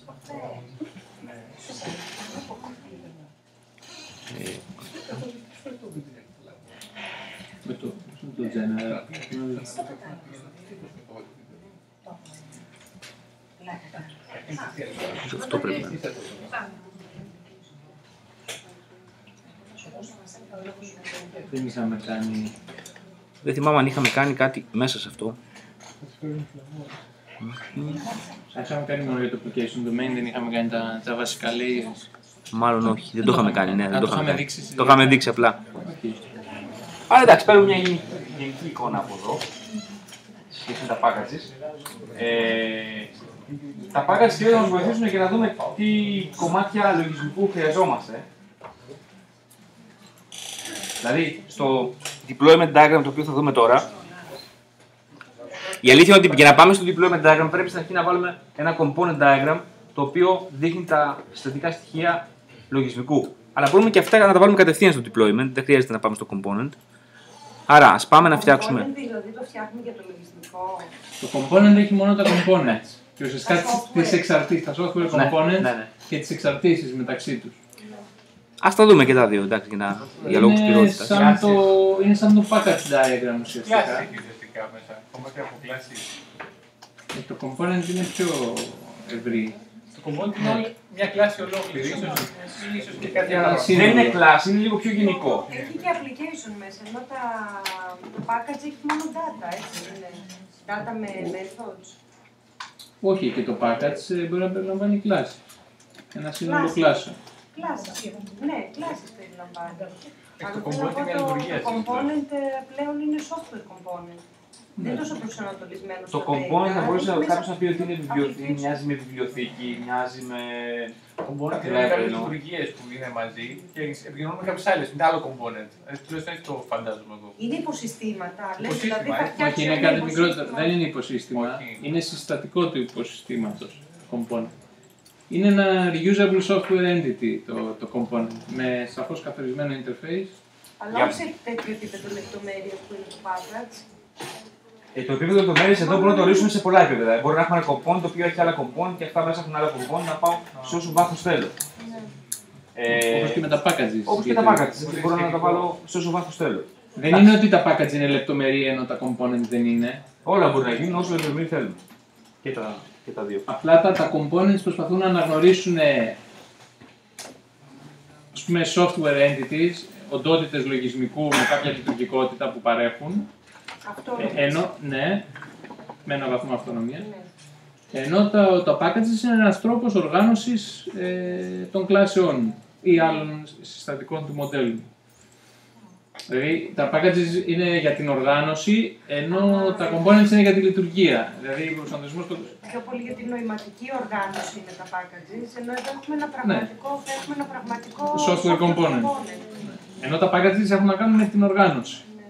Αυτό πρέπει να είναι.
Δεν είχαμε κάνει...
Δεν θυμάμαι αν είχαμε κάνει κάτι μέσα σε αυτό.
Είχαμε κάνει μόνο για το application domain, δεν είχαμε κάνει τα, τα βασικά layers.
Μάλλον όχι, δεν το είχαμε κάνει, ναι, δεν το είχαμε κάνει.
δείξει.
Το είχαμε δείξει απλά.
Okay.
Άρα εντάξει, παίρνουμε μια γενική, γενική εικόνα από εδώ. Σχέση με τα packages. Ε, τα packages κυρίως θα μας βοηθήσουν για να δούμε τι κομμάτια λογισμικού χρειαζόμαστε. Δηλαδή, στο deployment diagram το οποίο θα δούμε τώρα, η αλήθεια είναι ότι για να πάμε στο deployment diagram πρέπει στην αρχή να βάλουμε ένα component diagram το οποίο δείχνει τα συστατικά στοιχεία λογισμικού. Αλλά μπορούμε και αυτά να τα βάλουμε κατευθείαν στο deployment, δεν χρειάζεται να πάμε στο component. Άρα, ας πάμε να φτιάξουμε.
Το component δηλαδή το φτιάχνουμε για το λογισμικό.
Το component έχει μόνο τα components. Και ουσιαστικά τις εξαρτήσεις, τα software components ναι, ναι, ναι. Και τις εξαρτήσεις μεταξύ τους.
Ας τα δούμε και τα δύο, εντάξει, για, να... για λόγους πληρότητας.
Σαν το... Είναι σαν το package diagram ουσιαστικά.
Κλάση έχει ουσιαστικά μέσα, κομμάτια από κλάση.
Το component είναι πιο ευρύ.
Το component είναι μια κλάση ολόκληρη, ίσως, ίσως και κάτι άλλο.
Δεν είναι κλάση, είναι λίγο πιο γενικό.
Έχει και application μέσα, ενώ τα... το package έχει μόνο data, έτσι είναι. Data με methods.
Όχι, και το package μπορεί να περιλαμβάνει κλάση. Ένα σύνολο κλάσεων.
Κλάσεις, ναι, κλάσεις περιλαμβάνει. Αλλά
το
θέλω να πω
component,
το, το component πλέον είναι software component. Δεν είναι τόσο προσανατολισμένο
Το component θα μπορούσε κάποιος να πει ότι είναι βιβλιοθήκη, μοιάζει με βιβλιοθήκη, μοιάζει με.
Component είναι κάποιες λειτουργίες που είναι μαζί και επικοινωνούμε με κάποιες άλλες, είναι άλλο component. Τουλάχιστον έτσι το φαντάζομαι εγώ.
Είναι υποσυστήματα, λες,
Υποσύστημα,
δηλαδή θα
ε.
φτιάξει
Όχι, είναι
ένα
κάτι
υποσύστημα.
μικρότερο. Δεν είναι υποσύστημα.
Όχι.
Είναι συστατικό του υποσυστήματος. Component. Είναι ένα reusable software entity το, το component με σαφώς καθορισμένο interface.
Αλλά όχι σε τέτοιο επίπεδο λεπτομέρειας που είναι το package.
Ε, το επίπεδο λεπτομέρειας εδώ μπορούμε να το ορίσουμε σε πολλά επίπεδα. Μπορεί να έχουμε ένα component το οποίο έχει άλλα component και αυτά μέσα έχουν άλλα component να πάω σε όσο βάθος θέλω.
Ναι.
Ε,
Όπως και με τα packages.
Όπως και τα packages. Μπορώ να τα βάλω σε όσο βάθος θέλω.
Δεν είναι ότι τα package είναι λεπτομερή ενώ τα components δεν είναι.
Όλα μπορεί να γίνουν όσο λεπτομερή θέλουμε. Και τα, και τα δύο.
Απλά τα, τα components προσπαθούν να αναγνωρίσουν ας πούμε, software entities, οντότητες λογισμικού με κάποια λειτουργικότητα που παρέχουν.
Αυτό
Ε, ενώ, ναι, με ένα βαθμό αυτονομία. Ναι. Ενώ τα, τα packages είναι ένας τρόπος οργάνωσης ε, των κλάσεων ή άλλων συστατικών του μοντέλου. Δηλαδή τα packages είναι για την οργάνωση, ενώ τα components είναι για τη λειτουργία. Δηλαδή ο προσανατολισμός στο...
Πιο πολύ για την νοηματική οργάνωση είναι τα packages, ενώ εδώ έχουμε ένα πραγματικό, ναι. έχουμε ένα πραγματικό
software component. component. Ναι. Ενώ τα packages έχουν να κάνουν με την οργάνωση. Ναι.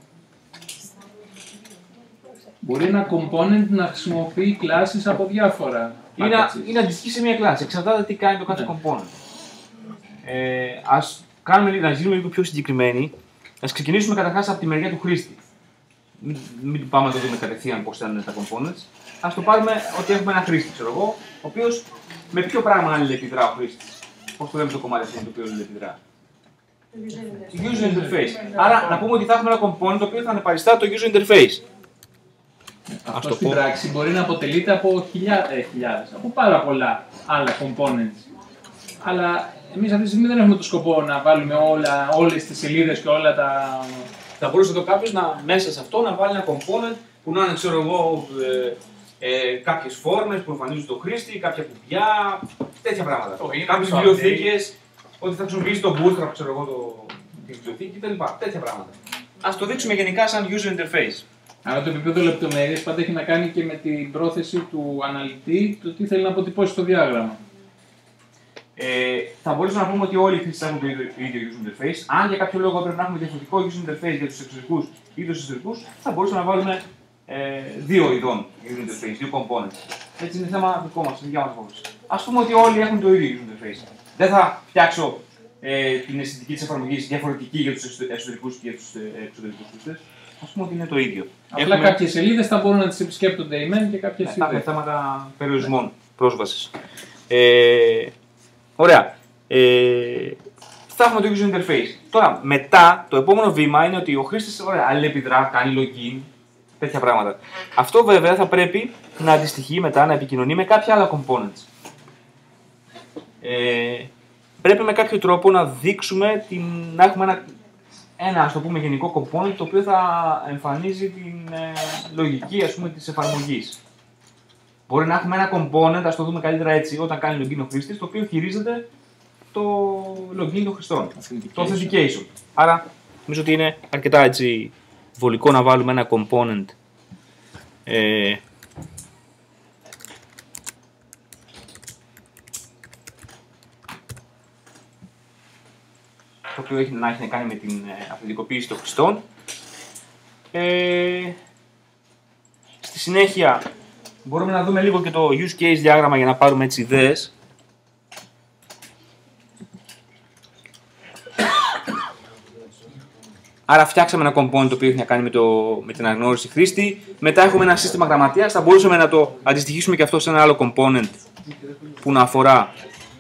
Μπορεί ένα component να χρησιμοποιεί κλάσεις από διάφορα
ή να, ή να αντιστοιχεί σε μια κλάση. Εξαρτάται τι κάνει το κάθε ναι. component. Ε, ας κάνουμε, να γίνουμε λίγο πιο συγκεκριμένοι. Ας ξεκινήσουμε καταρχάς από τη μεριά του χρήστη. Μην, μην πάμε να το δούμε κατευθείαν πώς θα είναι τα components. Ας το πάρουμε ότι έχουμε ένα χρήστη, ξέρω εγώ, ο οποίος με ποιο πράγμα αλληλεπιδρά ο χρήστης. Πώς το λέμε το κομμάτι αυτό το οποίο αλληλεπιδρά. User interface. Άρα να πούμε ότι θα έχουμε ένα component το οποίο θα ανεπαριστά το user interface.
Αυτό στην πράξη μπορεί να αποτελείται από χιλιάδες, ε, χιλιάδες, από πάρα πολλά άλλα components. Αλλά εμείς αυτή τη στιγμή δεν έχουμε το σκοπό να βάλουμε όλα, όλες τις σελίδες και όλα τα...
Θα μπορούσε το κάποιος να, μέσα σε αυτό να βάλει ένα component που να είναι, ξέρω εγώ, ε, ε, κάποιες φόρμες που εμφανίζουν το χρήστη, κάποια κουμπιά, τέτοια πράγματα. Κάποιες βιβλιοθήκες, ότι θα χρησιμοποιήσει το bootstrap, ξέρω εγώ, το, τη βιβλιοθήκη κτλ. Τέτοια πράγματα. Ας το δείξουμε γενικά σαν user interface.
Άρα το επίπεδο λεπτομέρειας πάντα έχει να κάνει και με την πρόθεση του αναλυτή, το τι θέλει να αποτυπώσει στο διάγραμμα.
Ε, θα μπορούσαμε να πούμε ότι όλοι οι χρήστες έχουν το ίδιο user interface. Αν για κάποιο λόγο πρέπει να έχουμε διαφορετικό user interface για τους εξωτερικούς ή τους εσωτερικούς, θα μπορούσαμε να βάλουμε ε, δύο ειδών user interface, δύο components. Έτσι είναι θέμα δικό μας, δικιά μας απόφαση. Ας πούμε ότι όλοι έχουν το ίδιο user interface. Δεν θα φτιάξω ε, την αισθητική της εφαρμογής διαφορετική για τους εσωτερικούς και για τους εξωτερικούς χρήστες. Ας πούμε ότι είναι το ίδιο.
Απλά έχουμε... κάποιες σελίδες θα μπορούν να τις επισκέπτονται οι μεν και κάποιες
ναι, δεν. Έχουμε θέματα περιορισμών πρόσβασης. Ε, ωραία. Ε, θα έχουμε το user interface. Τώρα, μετά, το επόμενο βήμα είναι ότι ο χρήστης αλληλεπιδρά, κάνει login, τέτοια πράγματα. Αυτό βέβαια θα πρέπει να αντιστοιχεί μετά, να επικοινωνεί με κάποια άλλα components. Ε, πρέπει με κάποιο τρόπο να δείξουμε, την, να έχουμε ένα, ένα ας το πούμε, γενικό component το οποίο θα εμφανίζει την ε, λογική ας πούμε, της εφαρμογής. Μπορεί να έχουμε ένα component, ας το δούμε καλύτερα έτσι, όταν κάνει login ο χρήστης, το οποίο χειρίζεται το login των χρηστών, το authentication. Άρα, νομίζω ότι είναι αρκετά έτσι, βολικό να βάλουμε ένα component ε, το οποίο έχει να έχει να κάνει με την αυθεντικοποίηση των χρηστών. Ε, στη συνέχεια μπορούμε να δούμε λίγο και το use case διάγραμμα για να πάρουμε έτσι ιδέες. Άρα φτιάξαμε ένα component το οποίο έχει να κάνει με, το, με την αναγνώριση χρήστη. Μετά έχουμε ένα σύστημα γραμματείας. Θα μπορούσαμε να το αντιστοιχίσουμε και αυτό σε ένα άλλο component που να αφορά.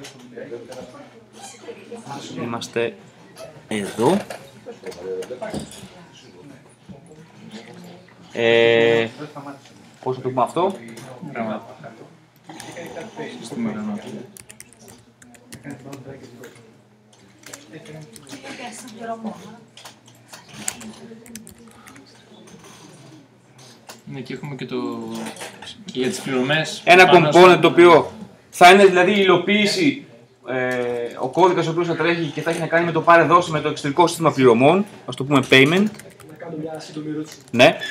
Είμαστε εδώ. Ε, πώς θα το πούμε αυτό.
Ναι, και έχουμε και το... για τις πληρωμές.
Ένα component το οποίο θα είναι δηλαδή η υλοποίηση, ε, ο κώδικας ο οποίος θα τρέχει και θα έχει να κάνει με το πάρε δώσε με το εξωτερικό σύστημα πληρωμών, ας το πούμε payment.
Να κάνω μια σύντομη ερώτηση.
Ναι.
Ε,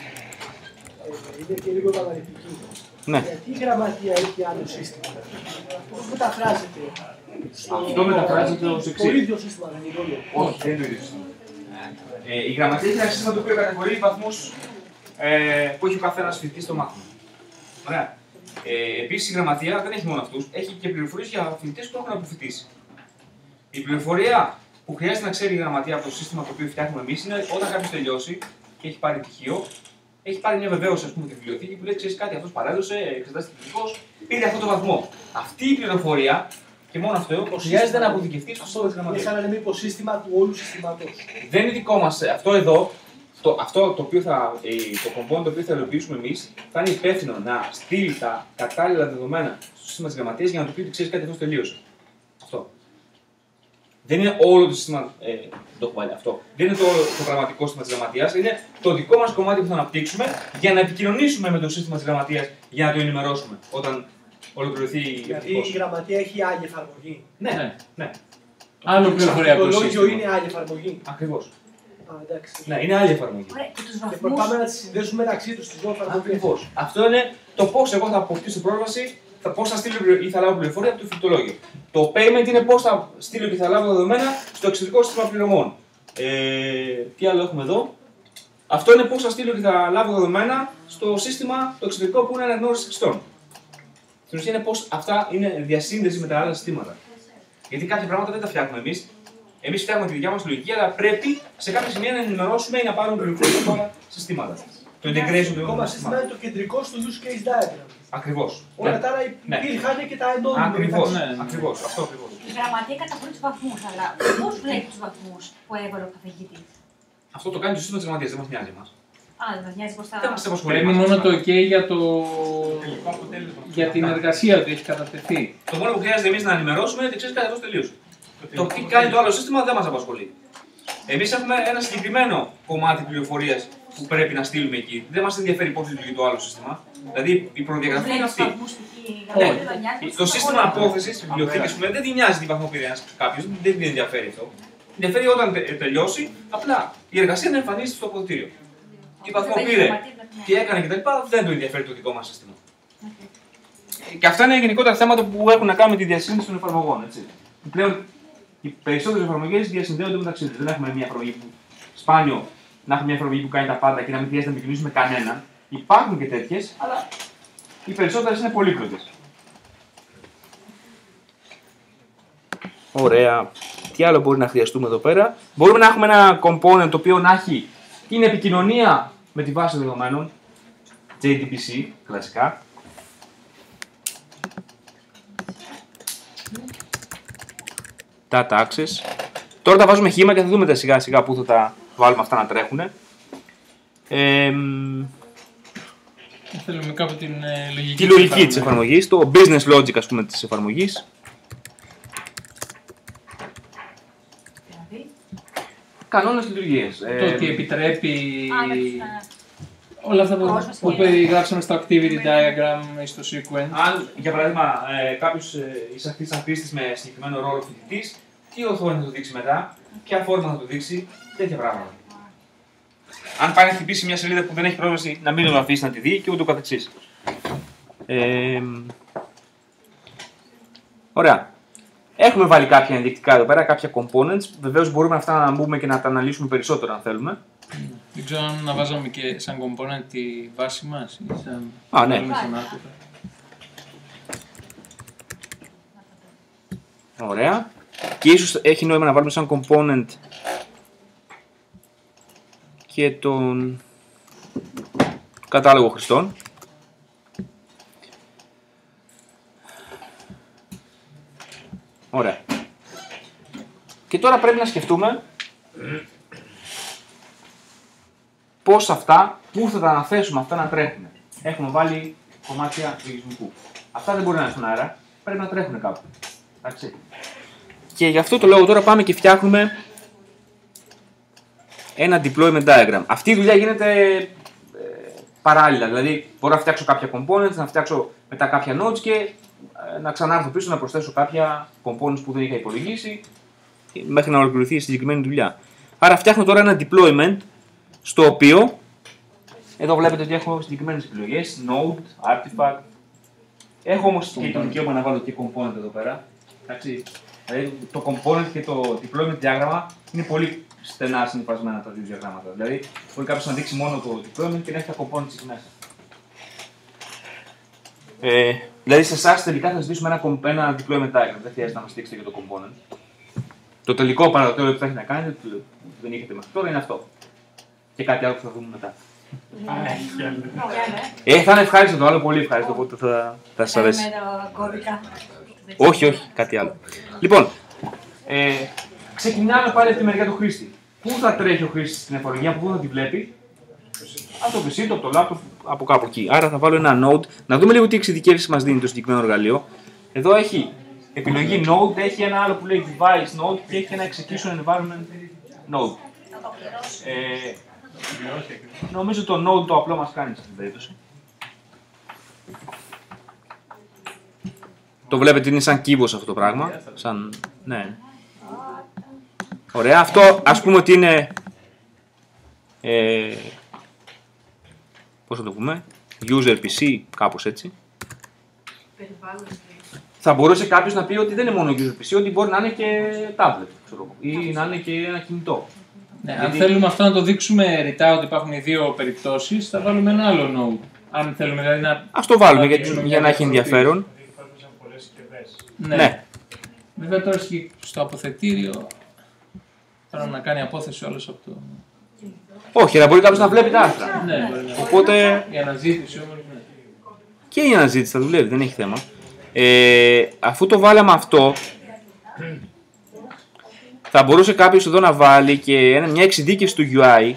είναι και λίγο επαναληπτική.
Ναι.
Γιατί η γραμματεία έχει άλλο σύστημα. Πώς μεταφράζεται.
Αυτό μεταφράζεται ως εξής.
Το ίδιο σύστημα δεν είναι όλο.
Όχι, δεν είναι το ίδιο σύστημα. Ε, η γραμματεία έχει ένα σύστημα το οποίο καταχωρεί βαθμούς ε, που έχει ο καθένας φοιτητής στο μάθημα. Ωραία. Ε, Επίσης η γραμματεία δεν έχει μόνο αυτούς, έχει και πληροφορίες για φοιτητές που έχουν αποφοιτήσει. Η πληροφορία που χρειάζεται να ξέρει η γραμματεία από το σύστημα το οποίο φτιάχνουμε εμείς είναι όταν κάποιος τελειώσει και έχει πάρει πτυχίο, έχει πάρει μια βεβαίωση ας πούμε τη βιβλιοθήκη που λέει: ξέρεις κάτι, αυτός παρέδωσε, εξετάστηκε τελικώς, πήρε αυτό το βαθμό. Αυτή η πληροφορία και μόνο αυτό χρειάζεται να αποθηκευτεί στο σύστημα της γραμματείας.
Είναι σαν να λέμε υποσύστημα του όλου συστήματος.
Δεν είναι δικό μας. Αυτό εδώ, το, αυτό το, οποίο θα, το component το οποίο θα υλοποιήσουμε εμείς, θα είναι υπεύθυνο να στείλει τα κατάλληλα δεδομένα στο σύστημα της γραμματείας για να του πει ότι ξέρεις κάτι, αυτό τελείωσε. Αυτό. Δεν είναι όλο το σύστημα. Ε, το έχω βάλει αυτό. Δεν είναι το, το πραγματικό σύστημα της γραμματείας. Είναι το δικό μας κομμάτι που θα αναπτύξουμε για να επικοινωνήσουμε με το σύστημα της γραμματείας για να το ενημερώσουμε όταν ολοκληρωθεί η
Γιατί η γραμματεία έχει άλλη εφαρμογή.
Ναι, ναι. ναι.
Άλλο πληροφοριακό
σύστημα. Το λόγιο είναι άλλη εφαρμογή.
Ακριβώς.
Α, εντάξει.
Ναι, είναι άλλη εφαρμογή.
Ωραία, και τους
Και
βαθμούς.
προτάμε να τις συνδέσουμε μεταξύ τους τις δύο εφαρμογές.
Ακριβώς. Αυτό είναι το πώς εγώ θα αποκτήσω πρόσβαση, πώς θα στείλω ή θα λάβω πληροφορία από το φοιτητολόγιο. Το payment είναι πώς θα στείλω και θα λάβω δεδομένα στο εξωτερικό σύστημα πληρωμών. Ε, τι άλλο έχουμε εδώ. Αυτό είναι πώς θα στείλω και θα λάβω δεδομένα στο σύστημα το εξωτερικό που είναι αναγνώριση χρηστών. Στην ουσία είναι πώς αυτά είναι διασύνδεση με τα άλλα συστήματα. Γιατί κάποια πράγματα δεν τα φτιάχνουμε εμείς. Εμείς φτιάχνουμε τη δικιά μας λογική, αλλά πρέπει σε κάποια σημεία να ενημερώσουμε ή να πάρουμε πληροφορίες από άλλα συστήματα. Το integration του
Το σύστημα είναι το κεντρικό στο use case diagram.
Ακριβώς.
Όλα τα άλλα υπήρχαν και τα εντόνουμε.
Ακριβώς. Ακριβώς. Αυτό ακριβώς.
Η γραμματεία καταχωρεί τους βαθμούς, αλλά πώς βλέπει τους βαθμούς που έβαλε ο καθηγητής.
Αυτό το κάνει το σύστημα της γραμματείας, δεν μας νοιάζει εμάς.
Α, δεν μας νοιάζει πώς θα.
Δεν μας απασχολεί.
Παίρνει μόνο το OK για, το... για την εργασία ότι έχει κατατεθεί.
Το μόνο που χρειάζεται εμείς να ενημερώσουμε είναι ότι ξέρεις κάτι, αυτό τελείωσε. Το τι κάνει το άλλο σύστημα δεν μας απασχολεί. Εμείς έχουμε ένα συγκεκριμένο κομμάτι πληροφορίας που πρέπει να στείλουμε εκεί. Δεν μας ενδιαφέρει πώς λειτουργεί το άλλο σύστημα. Δηλαδή η προδιαγραφή είναι αυτή. Το σύστημα απόθεσης τη βιβλιοθήκη που δεν την νοιάζει την βαθμό πήρε κάποιο, δεν την ενδιαφέρει αυτό. Ενδιαφέρει όταν τελειώσει, απλά η εργασία να εμφανίζεται στο αποδυτήριο. Τι βαθμό πήρε, τι έκανε κτλ. Δεν το ενδιαφέρει το δικό μας σύστημα. Και αυτά είναι γενικότερα θέματα που έχουν να κάνουν με τη διασύνδεση των εφαρμογών. Έτσι. Πλέον οι περισσότερες εφαρμογές διασυνδέονται μεταξύ τους. Δεν έχουμε μια εφαρμογή που σπάνιο να έχουμε μια εφαρμογή που κάνει τα πάντα και να μην χρειάζεται να επικοινωνήσουμε κανέναν. Υπάρχουν και τέτοιες, αλλά οι περισσότερες είναι πολύπλοκες. Ωραία. Τι άλλο μπορεί να χρειαστούμε εδώ πέρα? Μπορούμε να έχουμε ένα component το οποίο να έχει την επικοινωνία με τη βάση δεδομένων, τζέι ντι μπι σι, κλασικά. Data access. Τώρα τα βάζουμε χήμα και θα δούμε τα σιγά σιγά που θα τα βάλουμε αυτά να τρέχουν. Ε,
Θέλουμε κάπου την ε, λογική,
τη λογική της εφαρμογής, το business logic ας πούμε της εφαρμογής. Κανόνες λειτουργίες.
Το ότι επιτρέπει όλα αυτά που, που περιγράψαμε στο activity diagram ή στο sequence.
Αν, για παράδειγμα, ε, κάποιος ε, εισαχθεί σαν χρήστης με συγκεκριμένο ρόλο φοιτητής, τι οθόνη θα του δείξει μετά, ποια φόρμα θα του δείξει, τέτοια πράγματα. Αν πάει να χτυπήσει μια σελίδα που δεν έχει πρόσβαση, να μην τον αφήσει να τη δει και ούτω καθεξής. Ε, ωραία. Έχουμε βάλει κάποια ενδεικτικά εδώ πέρα, κάποια components. Βεβαίως μπορούμε αυτά να μπούμε και να τα αναλύσουμε περισσότερο αν θέλουμε.
Δεν ξέρω αν να βάζαμε και σαν component τη βάση μας ή σαν...
Α, ναι. Ωραία. Και ίσως έχει νόημα να βάλουμε σαν component και τον κατάλογο χρηστών. Ωραία. Και τώρα πρέπει να σκεφτούμε πώς αυτά, πού θα τα αναθέσουμε αυτά να τρέχουν. Έχουμε βάλει κομμάτια λογισμικού. Αυτά δεν μπορεί να είναι στον αέρα, πρέπει να τρέχουν κάπου. Εντάξει. Και γι' αυτό το λόγο τώρα πάμε και φτιάχνουμε ένα deployment diagram. Αυτή η δουλειά γίνεται ε, παράλληλα, δηλαδή μπορώ να φτιάξω κάποια components, να φτιάξω μετά κάποια nodes και ε, να ξανάρθω πίσω να προσθέσω κάποια components που δεν είχα υπολογίσει μέχρι να ολοκληρωθεί η συγκεκριμένη δουλειά. Άρα φτιάχνω τώρα ένα deployment στο οποίο εδώ βλέπετε ότι έχω συγκεκριμένες επιλογές, node, artifact. Έχω όμως και το δικαίωμα να βάλω και component εδώ πέρα. Εντάξει. Δηλαδή το component και το deployment διάγραμμα είναι πολύ στενά συνυφασμένα τα δύο διαγράμματα. Δηλαδή μπορεί κάποιος να δείξει μόνο το deployment και να έχει τα components εκεί μέσα. Ε, δηλαδή σε εσάς τελικά θα ζητήσουμε ένα, ένα deployment diagram. Δεν χρειάζεται να μας δείξετε για το component. Το τελικό παραδοτέο που θα έχει να κάνετε, που δεν έχετε μέχρι τώρα, είναι αυτό. Και κάτι άλλο που θα δούμε μετά. Ε, θα είναι ευχάριστο το άλλο, πολύ ευχάριστο, οπότε θα, θα σας αρέσει. Όχι, όχι, κάτι άλλο. Λοιπόν, ε, ξεκινάμε πάλι από τη μεριά του χρήστη. Πού θα τρέχει ο χρήστης στην εφαρμογή, από πού θα τη βλέπει? Από το πι σι, από το laptop, από κάπου εκεί. Άρα θα βάλω ένα node, να δούμε λίγο τι εξειδικεύσεις μας δίνει το συγκεκριμένο εργαλείο. Εδώ έχει επιλογή node, έχει ένα άλλο που λέει device node και έχει ένα execution environment node. Ε, νομίζω το node το απλό μας κάνει σε αυτήν την περίπτωση. Το βλέπετε είναι σαν κύβος αυτό το πράγμα. Σαν... ναι. Ωραία. Αυτό ας πούμε ότι είναι... Ε, πώς θα το πούμε? User πι σι, κάπως έτσι. Θα μπορούσε κάποιος να πει ότι δεν είναι μόνο user πι σι, ότι μπορεί να είναι και tablet, ξέρω, ή να είναι και ένα κινητό.
Ναι, γιατί... Αν θέλουμε αυτό να το δείξουμε ρητά ότι υπάρχουν οι δύο περιπτώσεις, θα βάλουμε ένα άλλο node. Αν θέλουμε δηλαδή να...
Ας το βάλουμε για, για να έχει ενδιαφέρον.
Ναι. ναι. Βέβαια τώρα στο αποθετήριο θέλω να κάνει απόθεση όλος από το...
Όχι, αλλά μπορεί κάποιος να βλέπει τα άρθρα.
Ναι,
οπότε...
Η αναζήτηση όμως, ναι.
Και η αναζήτηση θα δουλεύει, δεν έχει θέμα. Ε, αφού το βάλαμε αυτό, θα μπορούσε κάποιος εδώ να βάλει και μια εξειδίκευση του γιου άι.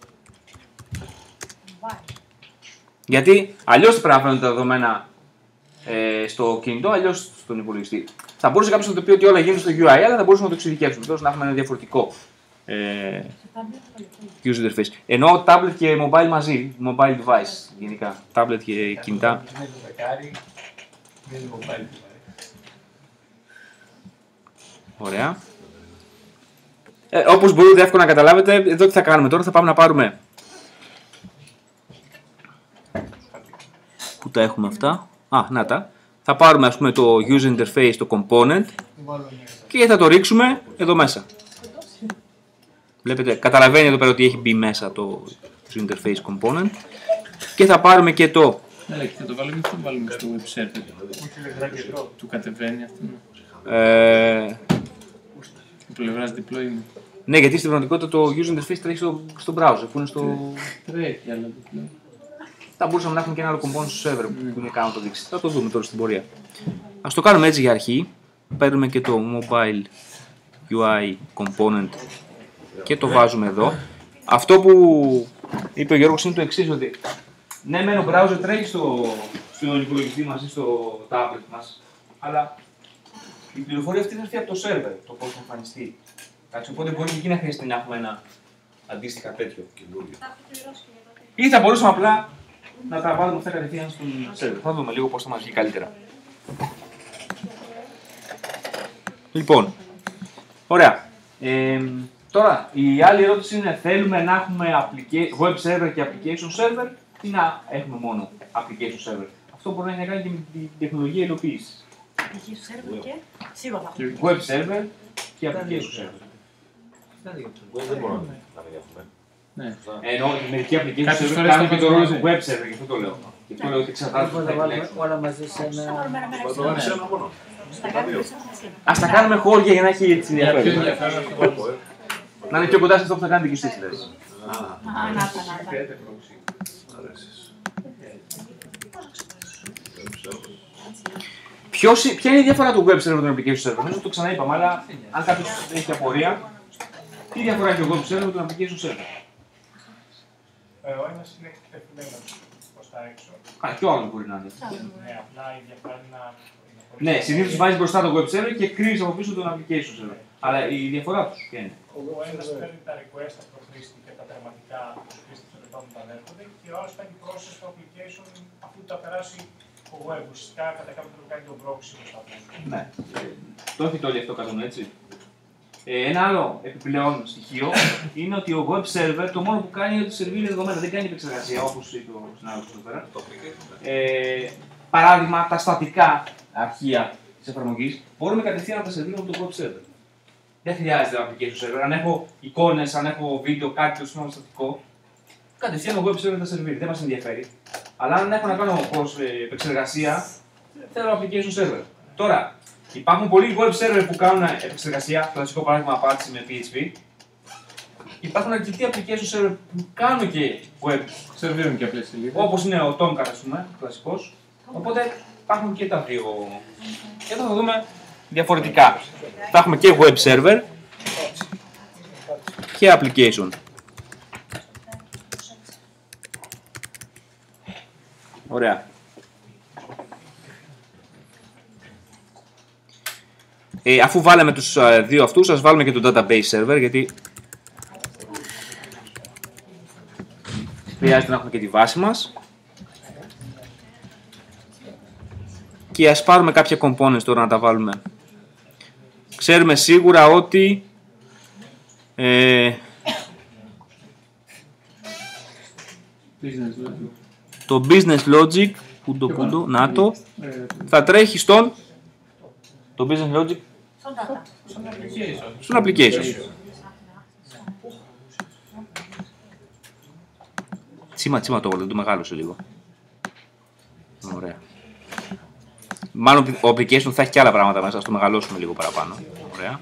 Γιατί αλλιώς θα πρέπει να φαίνονται τα δεδομένα ε, στο κινητό, αλλιώς στον υπολογιστή. Θα μπορούσε κάποιος να το πει ότι όλα γίνονται στο γιου άι, αλλά θα μπορούσαμε να το εξειδικεύσουμε. Τόσο να έχουμε ένα διαφορετικό ε, user interface. Ενώ tablet και mobile μαζί, mobile device γενικά. Tablet και κινητά. Ωραία. Ε, όπως μπορείτε εύκολα να καταλάβετε, εδώ τι θα κάνουμε τώρα, θα πάμε να πάρουμε... Πού τα έχουμε αυτά? Α, να τα. Θα πάρουμε ας πούμε το user interface, το component και θα το ρίξουμε εδώ μέσα. Βλέπετε, καταλαβαίνει εδώ πέρα ότι έχει μπει μέσα το user interface component και θα πάρουμε και το...
Ναι, θα το βάλουμε και το βάλουμε στο web server. Του κατεβαίνει αυτό.
Ε...
πλευράς deployment.
Ναι, γιατί στην πραγματικότητα το user interface τρέχει στο, στο browser που είναι στο.
Τρέχει, αλλά deploy.
Θα μπορούσαμε να έχουμε και ένα άλλο component στο server που είναι κάνω το δείξει. Θα το δούμε τώρα στην πορεία. Ας το κάνουμε έτσι για αρχή. Παίρνουμε και το mobile γιου άι component και το βάζουμε εδώ. Αυτό που είπε ο Γιώργος είναι το εξής, ότι ναι, μεν ο browser τρέχει στο, στον υπολογιστή μας ή στο tablet μας, αλλά η πληροφορία αυτή θα έρθει από το server, το πώς θα εμφανιστεί. Εντάξει, οπότε μπορεί και εκεί να χρειάζεται να έχουμε ένα αντίστοιχα τέτοιο. Ή θα μπορούσαμε απλά να τα βάλουμε αυτά κατευθείαν στον server. Θα δούμε λίγο πώς θα μας βγει καλύτερα. Λοιπόν, ωραία. Ε, τώρα, η άλλη ερώτηση είναι, θέλουμε να έχουμε web server και application server ή να έχουμε μόνο application server. Αυτό μπορεί να έχει να κάνει και με την τεχνολογία υλοποίησης.
Application server και σίγουρα.
Web server και application server.
Δεν μπορούμε να μην έχουμε.
Ναι.
Ενώ η μερική application server κάνει και το ρόλο του web server, γι' αυτό το λέω. Γι' αυτό λέω ότι εξαρτάται από το
όλα μαζί σε ένα.
Ας τα κάνουμε χώρια για να έχει έτσι ενδιαφέρον. Να είναι πιο κοντά σε αυτό που θα κάνετε και εσείς.
Α, να τα,
Ποιος, ποια είναι η διαφορά του web server με τον application server? Νομίζω το ξαναείπαμε, αλλά αν κάποιος έχει απορία, τι διαφορά έχει ο web server με τον application server?
Ο ένας είναι εκτεθειμένος προς τα έξω.
Α, και ο άλλος μπορεί να είναι.
Ναι, απλά η διαφορά είναι να...
Ναι, συνήθως βάζεις μπροστά το web server και κρύβεις από πίσω τον application server. Αλλά η διαφορά τους ποια είναι?
Ο ένας παίρνει τα request από τον χρήστη και τα τερματικά από τον χρήστη των επόμενων που ανέρχονται και ο άλλος κάνει process στο application αφού τα περάσει ο web. Ουσιαστικά κατά κάποιο τρόπο κάνει τον proxy μπροστά του.
Ναι. Το έχετε όλοι αυτό κατ' έτσι. Ε, ένα άλλο επιπλέον στοιχείο είναι ότι ο web server το μόνο που κάνει είναι ότι σερβίρει δεδομένα, δεν κάνει επεξεργασία όπως είπε ο συνάδελφος εδώ πέρα. Ε, παράδειγμα, τα στατικά αρχεία της εφαρμογής μπορούμε κατευθείαν να τα σερβίρουμε από το web server. Δεν χρειάζεται application server. Αν έχω εικόνες, αν έχω βίντεο, κάτι το σημείο στατικό, κατευθείαν το web server θα σερβίρει. Δεν μας ενδιαφέρει. Αλλά αν έχω να κάνω ως επεξεργασία, θέλω application server. Τώρα, υπάρχουν πολλοί web server που κάνουν επεξεργασία, κλασικό παράδειγμα Apache με πι έιτς πι. Υπάρχουν αρκετοί application server που κάνουν και web.
Σερβίρουν και απλές σελίδες.
Όπως είναι ο Tomcat, ας πούμε, κλασικός. Οπότε υπάρχουν και τα δύο. Και εδώ θα δούμε διαφορετικά. Θα έχουμε και web server και application. Ωραία. Ε, αφού βάλαμε τους uh, δύο αυτούς, ας βάλουμε και το database server, γιατί χρειάζεται να έχουμε και τη βάση μας. Και ας πάρουμε κάποια components τώρα να τα βάλουμε. Ξέρουμε σίγουρα ότι ε, το business logic, που το, που το, να το, θα τρέχει στον το business logic στον application. Τσίμα τσίμα το όλο, το μεγάλωσε λίγο. Ωραία. Μάλλον ο application θα έχει και άλλα πράγματα μέσα, ας το μεγαλώσουμε λίγο παραπάνω. Ωραία.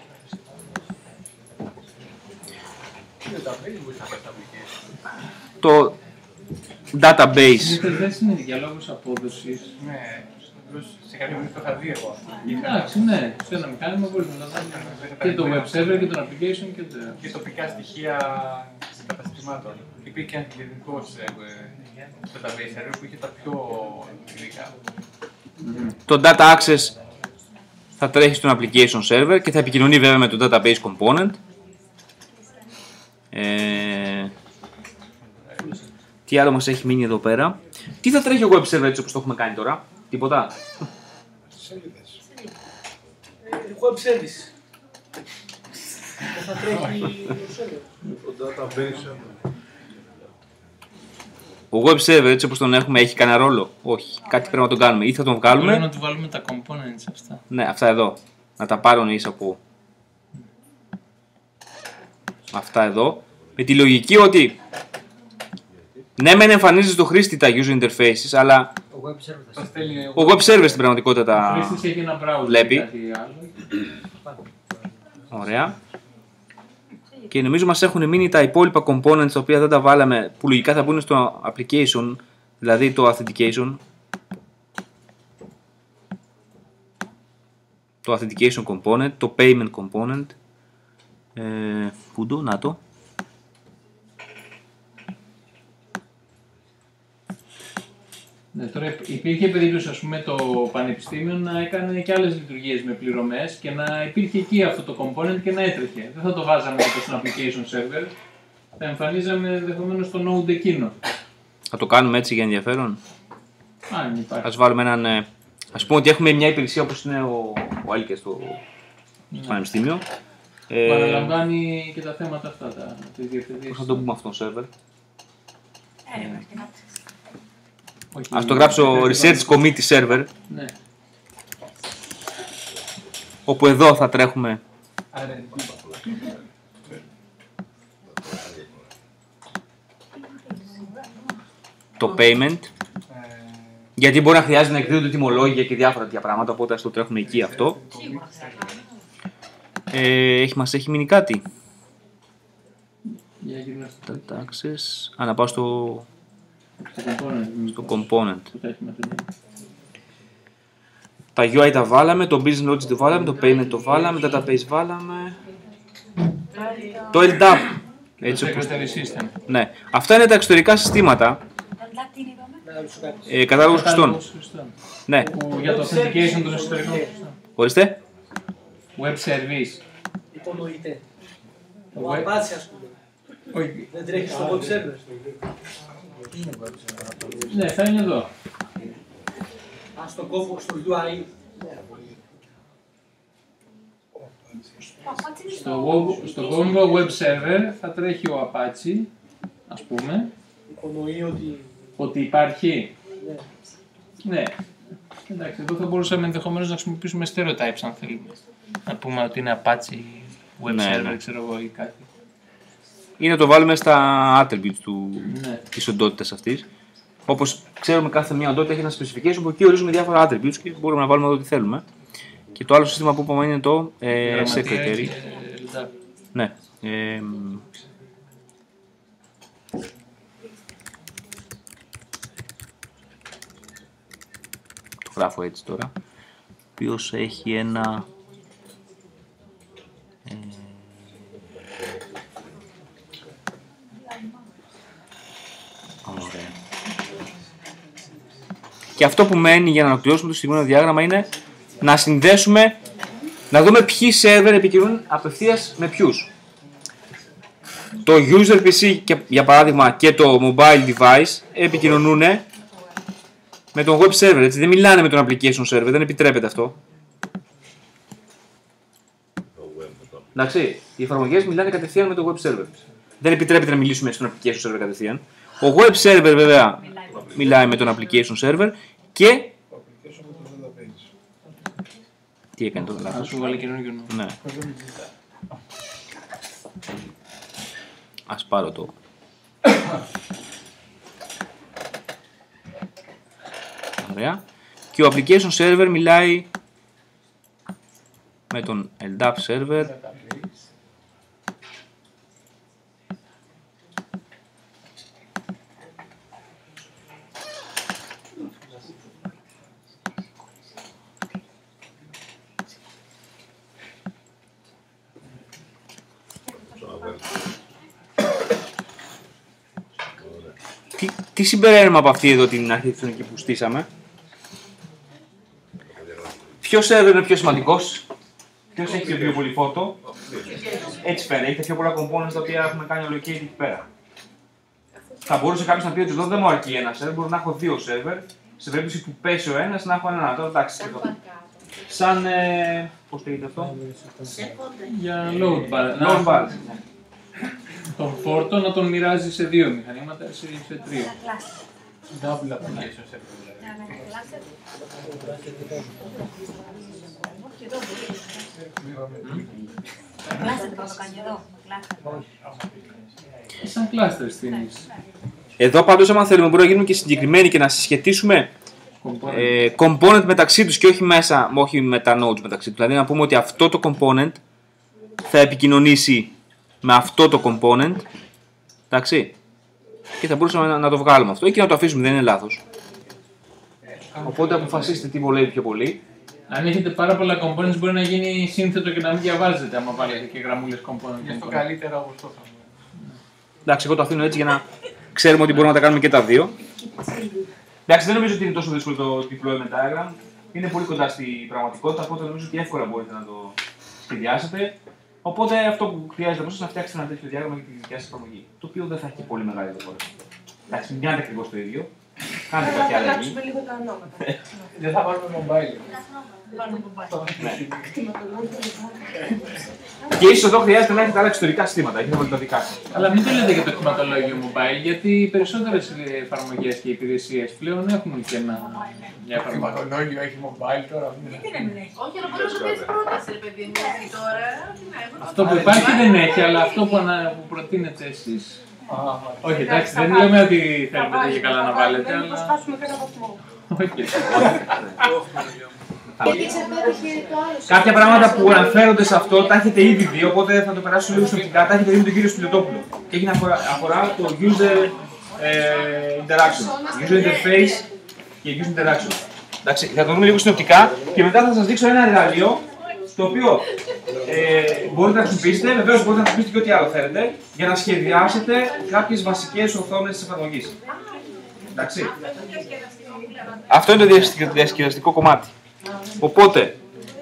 Το database.
Δεν σημαίνει για λόγους απόδοσης.
Ναι, σε κάποιο момento το είχα δει εγώ.
Εντάξει, ναι. Σε ένα μηχάνημα μπορείς να τα και το web server και το application και το...
Και τοπικά στοιχεία καταστημάτων. Υπήρχε και αντιληπτικός database server που είχε τα πιο υλικά.
Το data access θα τρέχει στον application server και θα επικοινωνεί βέβαια με το database component. Ε, τι άλλο μας έχει μείνει εδώ πέρα? Τι θα τρέχει ο web server έτσι όπως το έχουμε κάνει τώρα? Τίποτα?
Σελίδες. Web service. Θα τρέχει
Το database.
Ο web server έτσι όπως τον έχουμε έχει κανένα ρόλο? Όχι. Κάτι πρέπει να τον κάνουμε. Ή θα τον βγάλουμε.
Μπορούμε να του βάλουμε τα components αυτά.
Ναι, αυτά εδώ. Να τα πάρουν ίσα από αυτά εδώ. Με τη λογική ότι ναι, μεν εμφανίζει στο χρήστη τα user interfaces, αλλά
ο web server θα
ο web server στην πραγματικότητα
Ο
τα
χρήστης έχει ένα browser
βλέπει.
ή κάτι άλλο.
Ωραία. Και νομίζω μας έχουν μείνει τα υπόλοιπα components τα οποία δεν τα βάλαμε, που λογικά θα μπουν στο application, δηλαδή το authentication. Το authentication component, το payment component. Ε, πού το, να το.
Ναι, τώρα υπήρχε περίπτωση, ας πούμε, το πανεπιστήμιο να έκανε και άλλες λειτουργίες με πληρωμές και να υπήρχε εκεί αυτό το component και να έτρεχε. Δεν θα το βάζαμε εδώ στον application server, θα εμφανίζαμε ενδεχομένως το node εκείνο.
Θα το κάνουμε έτσι για ενδιαφέρον.
Αν υπάρχει.
Ας βάλουμε έναν. Ας πούμε ότι έχουμε μια υπηρεσία όπως είναι ο, ο Άλικες στο,
Ναι.
στο πανεπιστήμιο.
Ε, Παραλαμβάνει και τα θέματα αυτά, τα, τις διευθυντήσεις.
Πώς θα το πούμε αυτό στο server.
Έρευνα.
Ας το γράψω Research Committee Server.
Ναι.
Όπου εδώ θα τρέχουμε το payment. Γιατί μπορεί να χρειάζεται να εκδίδονται τιμολόγια και διάφορα τέτοια πράγματα, οπότε ας το τρέχουμε εκεί αυτό. Ε, έχει, μας έχει μείνει κάτι.
Για γυρνάς
Τα taxes. Α, να πάω στο,
στο component.
στο component.
Που τα έχουμε αφήνει.
Τα γιου άι τα βάλαμε, το business logic το βάλαμε, το payment το βάλαμε, το database βάλαμε. Το ελ ντι έι πι. Έτσι
Το
όπως...
secretary system.
Ναι. Αυτά είναι τα εξωτερικά συστήματα. Ε, κατάλογος χρηστών.
Κατάλογος χρηστών.
Ναι.
Που για το authentication των εσωτερικών χρηστών.
Ορίστε.
Web service.
Υπονοείται.
Το
Ο
web-
Apache, ας πούμε.
Όχι.
Δεν τρέχει στο web server.
Ναι, θα είναι εδώ.
Α, στο κόμβο, στο γιου άι.
Στο, web, στο Congo Web Server θα τρέχει ο Apache, ας πούμε,
Υπονοεί ότι.
ότι υπάρχει.
Ναι.
Ναι. Εντάξει, εδώ θα μπορούσαμε ενδεχομένως να χρησιμοποιήσουμε stereotypes αν θέλουμε. Να πούμε ότι είναι Apache Web
Ναι,
Server,
ναι.
ξέρω εγώ, ή κάτι.
Ή να το βάλουμε στα attributes του,
Ναι.
της οντότητας αυτής. Όπως ξέρουμε, κάθε μια οντότητα έχει ένα specification που εκεί ορίζουμε διάφορα attributes και μπορούμε να βάλουμε εδώ ό,τι θέλουμε. Και το άλλο σύστημα που είπαμε είναι το ε,
Γραμματεία
secretary.
και λεπτά.
Ναι. Ε, το γράφω έτσι τώρα. Ο οποίος έχει ένα... Ε, ωραία. Και αυτό που μένει για να ολοκληρώσουμε το συγκεκριμένο διάγραμμα είναι να συνδέσουμε, να δούμε ποιοι σερβερ επικοινωνούν απευθείας με ποιους. Το user πι σι, και, για παράδειγμα, και το mobile device επικοινωνούν με τον web server, έτσι. Δεν μιλάνε με τον application server, δεν επιτρέπεται αυτό. Εντάξει, οι εφαρμογές μιλάνε κατευθείαν με το web server. Δεν επιτρέπεται να μιλήσουμε στον application server κατευθείαν. Ο web server βέβαια μιλάει με τον application server και... Τι έκανε τώρα
Θα
λάθος.
σου βάλει καινούργιο νόμο.
Ναι. Ας πάρω το. Ωραία. Και ο application server μιλάει με τον ελ ντι έι πι server. Τι, τι συμπεραίνουμε από αυτή εδώ την αρχιτεκτονική που στήσαμε. Ποιο server είναι πιο σημαντικός, ποιος έχει πιο πολύ φώτο. Έτσι φαίνεται, έχει τα πιο πολλά components τα οποία έχουμε κάνει allocate εκεί πέρα. Θα μπορούσε κάποιος να πει ότι εδώ δεν μου αρκεί ένα server, μπορώ να έχω δύο server. Σε περίπτωση που πέσει ο ένας να έχω έναν άλλο. Εντάξει, εδώ. Σαν. Ε, πώς λέγεται αυτό,
Για load balance.
load
Να-
balance.
Τον φόρτο να τον μοιράζει σε δύο μηχανήματα, σε, σε τρία.
Double application server.
Κλάστερ θα το κάνει εδώ.
Σαν cluster στην
Εδώ πάντως, άμα θέλουμε, μπορούμε να γίνουμε και συγκεκριμένοι και να συσχετίσουμε
component.
ε, component μεταξύ τους και όχι μέσα, όχι με τα nodes μεταξύ τους. Δηλαδή να πούμε ότι αυτό το component θα επικοινωνήσει με αυτό το component. Εντάξει. Και θα μπορούσαμε να, να το βγάλουμε αυτό ή και να το αφήσουμε, δεν είναι λάθος. Οπότε αποφασίστε τι βολεύει πιο πολύ.
Αν έχετε πάρα πολλά components, μπορεί να γίνει σύνθετο και να μην διαβάζετε άμα βάλετε και γραμμούλες components.
Είναι το καλύτερο όπως το θα.
Εντάξει, εγώ το αφήνω έτσι για να ξέρουμε ότι μπορούμε να τα κάνουμε και τα δύο. Εντάξει, δεν νομίζω ότι είναι τόσο δύσκολο το deployment diagram. Είναι πολύ κοντά στην πραγματικότητα, οπότε νομίζω ότι εύκολα μπορείτε να το σχεδιάσετε. Οπότε αυτό που χρειάζεται από εσάς να φτιάξετε ένα τέτοιο διάγραμμα για τη δικιά σας εφαρμογή. Το οποίο δεν θα έχει και πολύ μεγάλη διαφορά. Εντάξει, μην κάνετε ακριβώς το ίδιο. Κάντε κάποια αλλαγή.
Θα αλλάξουμε λίγο τα ονόματα.
Δεν θα βάλουμε mobile.
Και ίσως εδώ χρειάζεται να έχετε άλλα εξωτερικά συστήματα, έχετε βάλει τα δικά σας.
Αλλά μην το λέτε για το κτηματολόγιο mobile, γιατί οι περισσότερες εφαρμογές και υπηρεσίες πλέον έχουν και ένα. Μια
Το κτηματολόγιο έχει mobile τώρα.
Γιατί δεν έχει. Όχι, αλλά μπορεί να σου πει πρόταση, ρε παιδί μου, ότι τώρα.
Αυτό που υπάρχει δεν έχει, αλλά αυτό που, ανα... που προτείνετε εσείς. Όχι, εντάξει, δεν λέμε ότι θέλετε και καλά να βάλετε, αλλά.
Να σπάσουμε κανένα βαθμό.
Κάποια πράγματα που αναφέρονται σε αυτό τα έχετε ήδη δει, οπότε θα το περάσω λίγο συνοπτικά. Τα έχετε δει με τον κύριο Σπηλιοτόπουλο. Και έχει να αφορά, αφορά το user ε, interaction, user interface και user interaction. Εντάξει, θα το δούμε λίγο συνοπτικά και μετά θα σας δείξω ένα εργαλείο το οποίο ε, μπορείτε να χρησιμοποιήσετε, βεβαίως μπορείτε να χρησιμοποιήσετε και ό,τι άλλο θέλετε, για να σχεδιάσετε κάποιες βασικές οθόνες της εφαρμογής. Εντάξει. Αυτό είναι το διασκεδαστικό κομμάτι. Οπότε,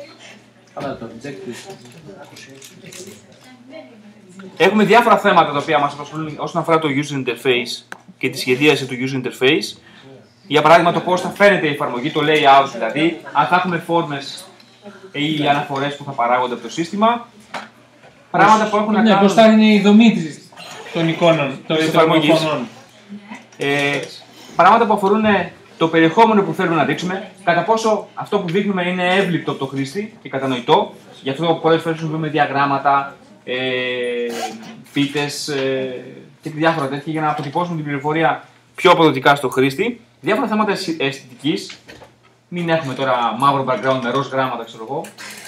έχουμε διάφορα θέματα τα οποία μας απασχολούν όσον αφορά το user interface και τη σχεδίαση του user interface. Για παράδειγμα, το πώς θα φαίνεται η εφαρμογή, το layout δηλαδή, αν θα έχουμε φόρμες ή αναφορές που θα παράγονται από το σύστημα. Πράγματα που έχουν να κάνουν.
Πώς θα είναι η δομή των εικόνων, των εφαρμογής.
Ε, πράγματα που αφορούν το περιεχόμενο που θέλουμε να δείξουμε, κατά πόσο αυτό που δείχνουμε είναι εύληπτο από το χρήστη και κατανοητό. Γι' αυτό πολλές φορές χρησιμοποιούμε διαγράμματα, ε, πίτες ε, και διάφορα τέτοια για να αποτυπώσουμε την πληροφορία πιο αποδοτικά στο χρήστη. Διάφορα θέματα αισθητικής. Μην έχουμε τώρα μαύρο background με ροζ γράμματα, ξέρω εγώ.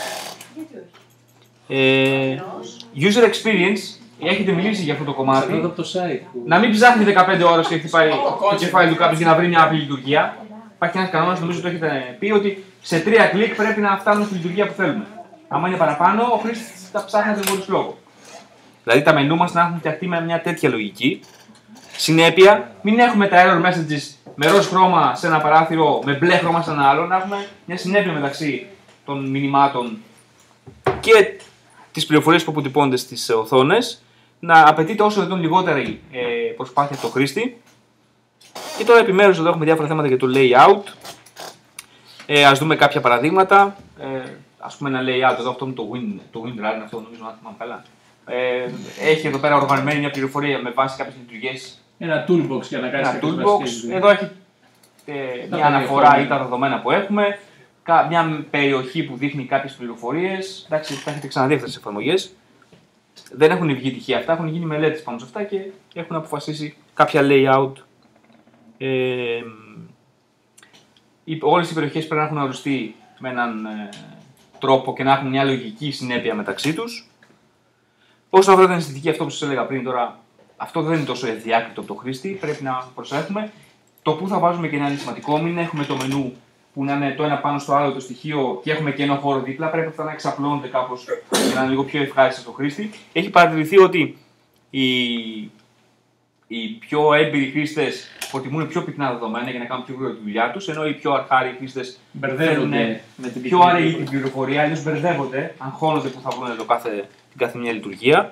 Ε, user experience. Έχετε μιλήσει για αυτό το κομμάτι.
Το site.
Να μην ψάχνει δεκαπέντε ώρες και χτυπάει το κεφάλι του κάποιος για να βρει μια απλή λειτουργία. Υπάρχει ένας κανόνας, νομίζω το έχετε πει, ότι σε τρία κλικ πρέπει να φτάνουμε στη λειτουργία που θέλουμε. Αν είναι παραπάνω, ο χρήστης θα ψάχνει χωρίς λόγο. Δηλαδή τα μενού μας να έχουν φτιαχτεί με μια τέτοια λογική. Συνέπεια, μην έχουμε τα error messages με ροζ χρώμα σε ένα παράθυρο, με μπλε χρώμα σε ένα άλλο. Να έχουμε μια συνέπεια μεταξύ των μηνυμάτων και τις πληροφορίες που αποτυπώνται στις οθόνες. Να απαιτείται όσο δυνατόν λιγότερη ε, προσπάθεια από το χρήστη. Και τώρα επιμέρους εδώ έχουμε διάφορα θέματα για το layout. Ε, ας δούμε κάποια παραδείγματα. Ε, ας πούμε ένα layout εδώ, αυτό με το win, το WinRAR, αυτό νομίζω να θυμάμαι καλά. Ε, έχει εδώ πέρα οργανωμένη μια πληροφορία με βάση κάποιες λειτουργίες.
Ένα toolbox για να κάνεις
ένα toolbox. Εδώ έχει ε, μια αναφορά ή τα δεδομένα που έχουμε. Μια περιοχή που δείχνει κάποιες πληροφορίες. Εντάξει, τα έχετε ξαναδεί αυτές τις εφαρμογές. Δεν έχουν βγει τυχαία αυτά, έχουν γίνει μελέτες πάνω σε αυτά και έχουν αποφασίσει κάποια layout. Ε, όλες οι περιοχές πρέπει να έχουν οριστεί με έναν ε, τρόπο και να έχουν μια λογική συνέπεια μεταξύ τους. Όσον αφορά την αισθητική, αυτό που σας έλεγα πριν τώρα, αυτό δεν είναι τόσο ευδιάκριτο από το χρήστη, πρέπει να προσέχουμε. Το που θα βάζουμε και ένα είναι σημαντικό, μην έχουμε το μενού που να είναι το ένα πάνω στο άλλο το στοιχείο και έχουμε και ένα χώρο δίπλα, πρέπει αυτά να εξαπλώνονται κάπως για να είναι λίγο πιο ευχάριστα στο χρήστη. Έχει παρατηρηθεί ότι οι, οι πιο έμπειροι χρήστες προτιμούν πιο πυκνά δεδομένα για να κάνουν πιο γρήγορα τη δουλειά τους, ενώ οι πιο αρχάριοι χρήστες
μπερδεύονται με την
πιο αργή την πληροφορία, αλλιώς μπερδεύονται, αγχώνονται που θα βρουν το κάθε, την κάθε μια λειτουργία.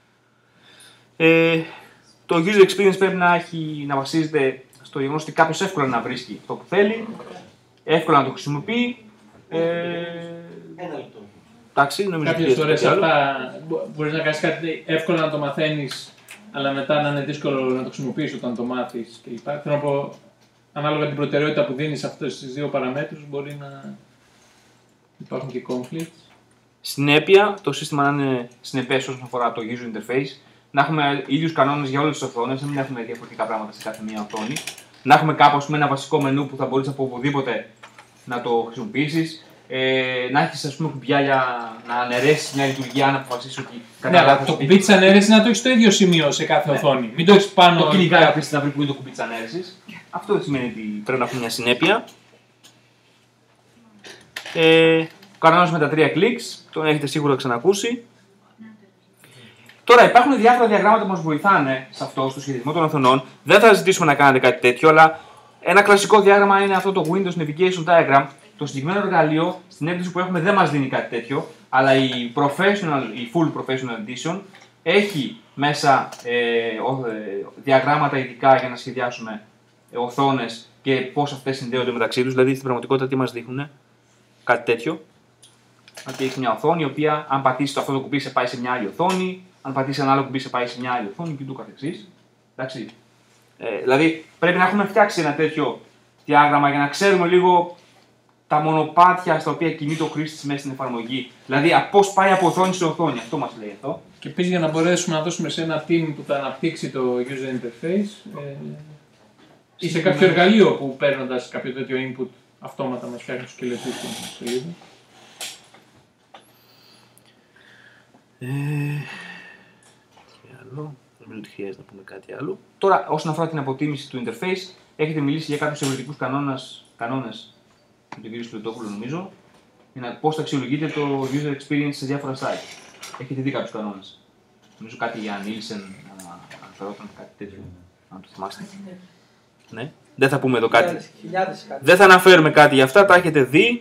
Ε, το user experience πρέπει να, έχει, να βασίζεται στο γεγονός ότι κάποιος εύκολα να βρίσκει αυτό που θέλει, εύκολα να το χρησιμοποιεί. Ε,
Ένα λεπτό.
Εντάξει, νομίζω
κάποιες φορές αυτά μπορείς να κάνεις κάτι εύκολα να το μαθαίνεις, αλλά μετά να είναι δύσκολο να το χρησιμοποιήσεις όταν το μάθεις κλπ. Θέλω να πω, ανάλογα την προτεραιότητα που δίνεις σε αυτές τις δύο παραμέτρους, μπορεί να υπάρχουν και conflicts.
Συνέπεια, το σύστημα να είναι συνεπές όσον αφορά το user interface, να έχουμε ίδιους κανόνες για όλες τις οθόνες, να μην έχουμε διαφορετικά πράγματα σε κάθε μία οθόνη. Να έχουμε κάπως με ένα βασικό μενού που θα μπορείς από οπουδήποτε να το χρησιμοποιήσεις. ε, να έχεις, ας πούμε, κουμπιά για να αναιρέσεις μια λειτουργία, αν αποφασίσεις ότι
ναι, αλλά το κουμπί της αναιρέσης να το έχεις στο ίδιο σημείο σε κάθε ναι. οθόνη. Μην το έχεις πάνω.
Το κυνηγάει ο χρήστης να βρει που είναι το κουμπί της αναιρέσης. Αυτό δεν σημαίνει ότι πρέπει να έχουμε μια συνέπεια. Ε, ο κανόνας με τα τρία κλικς, τον έχετε σίγουρα ξανακούσει. Τώρα υπάρχουν διάφορα διαγράμματα που μας βοηθάνε σε αυτό, στο σχεδιασμό των οθονών. Δεν θα ζητήσουμε να κάνετε κάτι τέτοιο, αλλά ένα κλασικό διάγραμμα είναι αυτό το Windows Navigation Diagram. Το συγκεκριμένο εργαλείο στην έκδοση που έχουμε δεν μας δίνει κάτι τέτοιο, αλλά η, professional, η Full Professional Edition έχει μέσα ε, ο, ε, διαγράμματα ειδικά για να σχεδιάσουμε ε, οθόνες και πώς αυτές συνδέονται μεταξύ τους. Δηλαδή στην πραγματικότητα τι μας δείχνουν, κάτι τέτοιο. Ότι έχει μια οθόνη η οποία, αν πατήσει αυτό το κουμπί, σε πάει σε μια άλλη οθόνη. Αν πατήσει ένα άλλο κουμπί, σε πάει σε μια άλλη οθόνη και ούτω καθεξής. Εντάξει. Ε, δηλαδή πρέπει να έχουμε φτιάξει ένα τέτοιο διάγραμμα για να ξέρουμε λίγο τα μονοπάτια στα οποία κινείται ο χρήστης μέσα στην εφαρμογή. Δηλαδή πώς πάει από οθόνη σε οθόνη. Αυτό μας λέει αυτό.
Και επίσης για να μπορέσουμε να δώσουμε σε ένα team που θα αναπτύξει το user interface ε, ή σε κάποιο εργαλείο που παίρνοντας κάποιο τέτοιο input αυτόματα μας φτιάχνει τους σκελετούς στην σελίδα.
Ε, και άλλο. Δεν χρειάζεται να πούμε κάτι άλλο. Τώρα, όσον αφορά την αποτίμηση του interface, έχετε μιλήσει για κάποιους ευρετικούς κανόνες με τον κύριο Σπιρτόπουλο, νομίζω, για να πώς θα αξιολογείτε το user experience σε διάφορα site. Έχετε δει κάποιους κανόνες. Νομίζω κάτι για Nielsen, να αναφερόταν κάτι τέτοιο, αν το θυμάστε. Ναι. Δεν θα πούμε εδώ κάτι. Δεν θα αναφέρουμε κάτι για αυτά, τα έχετε δει.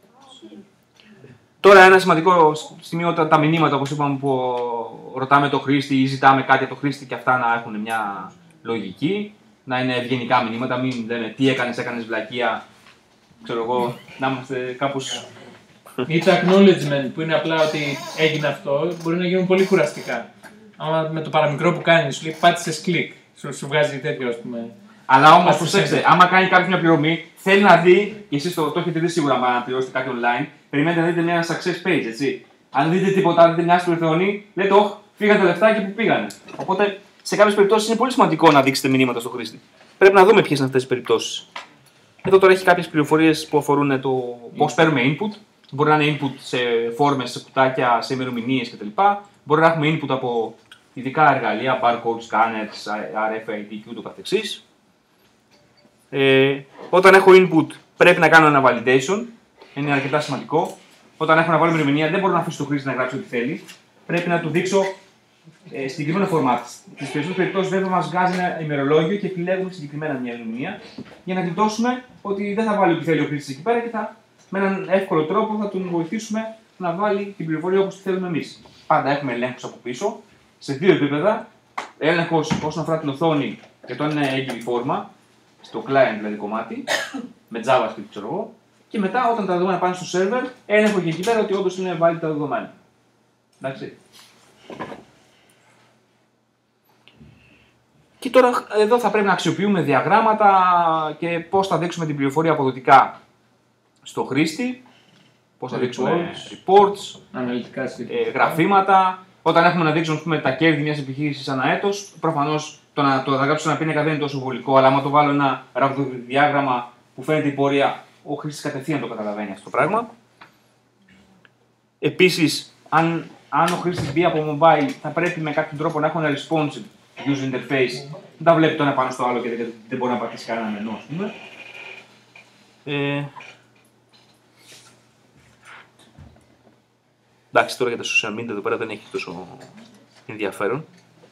Τώρα ένα σημαντικό σημείο, τα, τα μηνύματα, όπως είπαμε, που ρωτάμε το χρήστη ή ζητάμε κάτι από το χρήστη και αυτά να έχουν μια λογική, να είναι ευγενικά μηνύματα, μην λένε τι έκανες, έκανες βλακεία, ξέρω εγώ, να είμαστε κάπως...
Ή τα acknowledgement που είναι απλά ότι έγινε αυτό, μπορεί να γίνουν πολύ κουραστικά. Άμα με το παραμικρό που κάνει, σου λέει πάτησες κλικ, σου, σου βγάζει τέτοιο, ας πούμε.
Αλλά όμως προσέξτε, άμα κάνει κάποιος μια πληρωμή, θέλει να δει, και εσείς το, το έχετε δει σίγουρα να πληρώσετε κάτι online, περιμένετε να δείτε μια success page, έτσι. Αν δείτε τίποτα, δείτε μια άσπρη οθόνη, λέτε, όχι, φύγαν τα λεφτά και που πήγανε. Οπότε σε κάποιες περιπτώσεις είναι πολύ σημαντικό να δείξετε μηνύματα στο χρήστη. Πρέπει να δούμε ποιες είναι αυτές οι περιπτώσεις. Εδώ τώρα έχει κάποιες πληροφορίες που αφορούν το πώς παίρνουμε input. Μπορεί να είναι input σε φόρμες, σε κουτάκια, σε ημερομηνίες κτλ. Μπορεί να έχουμε input από ειδικά εργαλεία, barcode, scanners, αρ εφ άι ντι και ούτω καθεξής. Ε, όταν έχω input πρέπει να κάνω ένα validation, είναι αρκετά σημαντικό. Όταν έχω να βάλω ημερομηνία δεν μπορώ να αφήσω το χρήστη να γράψει ό,τι θέλει. Πρέπει να του δείξω ε, συγκεκριμένο format. Στις περισσότερες περιπτώσεις βέβαια μας βγάζει ένα ημερολόγιο και επιλέγουμε συγκεκριμένα μια ημερομηνία για να γλιτώσουμε ότι δεν θα βάλει ό,τι θέλει ο χρήστης εκεί πέρα και θα, με έναν εύκολο τρόπο θα τον βοηθήσουμε να βάλει την πληροφορία όπως τη θέλουμε εμείς. Πάντα έχουμε ελέγχους από πίσω σε δύο επίπεδα. Έλεγχος όσον αφορά την οθόνη και το αν είναι έγκυρη φόρμα, στο client δηλαδή κομμάτι, με JavaScript ξέρω εγώ, και μετά όταν τα δεδομένα πάνε στο server, έλεγχο και εκεί πέρα ότι όντως είναι valid τα δεδομένα. Εντάξει. Και τώρα εδώ θα πρέπει να αξιοποιούμε διαγράμματα και πώς θα δείξουμε την πληροφορία αποδοτικά στο χρήστη, πώς θα δείξουμε reports,
αναλυτικά
ε, γραφήματα. Όταν έχουμε να δείξουμε πούμε, τα κέρδη μιας επιχείρησης ανά έτος, προφανώς το να το γράψω σε ένα πίνακα δεν είναι τόσο βολικό, αλλά άμα το βάλω ένα ραβδοδιάγραμμα που φαίνεται η πορεία, ο χρήστης κατευθείαν το καταλαβαίνει αυτό το πράγμα. Επίσης, αν, αν ο χρήστης μπει από mobile, θα πρέπει με κάποιο τρόπο να έχω ένα responsive user interface. Δεν τα βλέπει το ένα πάνω στο άλλο και δεν, δεν μπορεί να πατήσει κανένα μενού, ας πούμε. Ε, εντάξει, τώρα για τα social media εδώ πέρα δεν έχει τόσο ενδιαφέρον.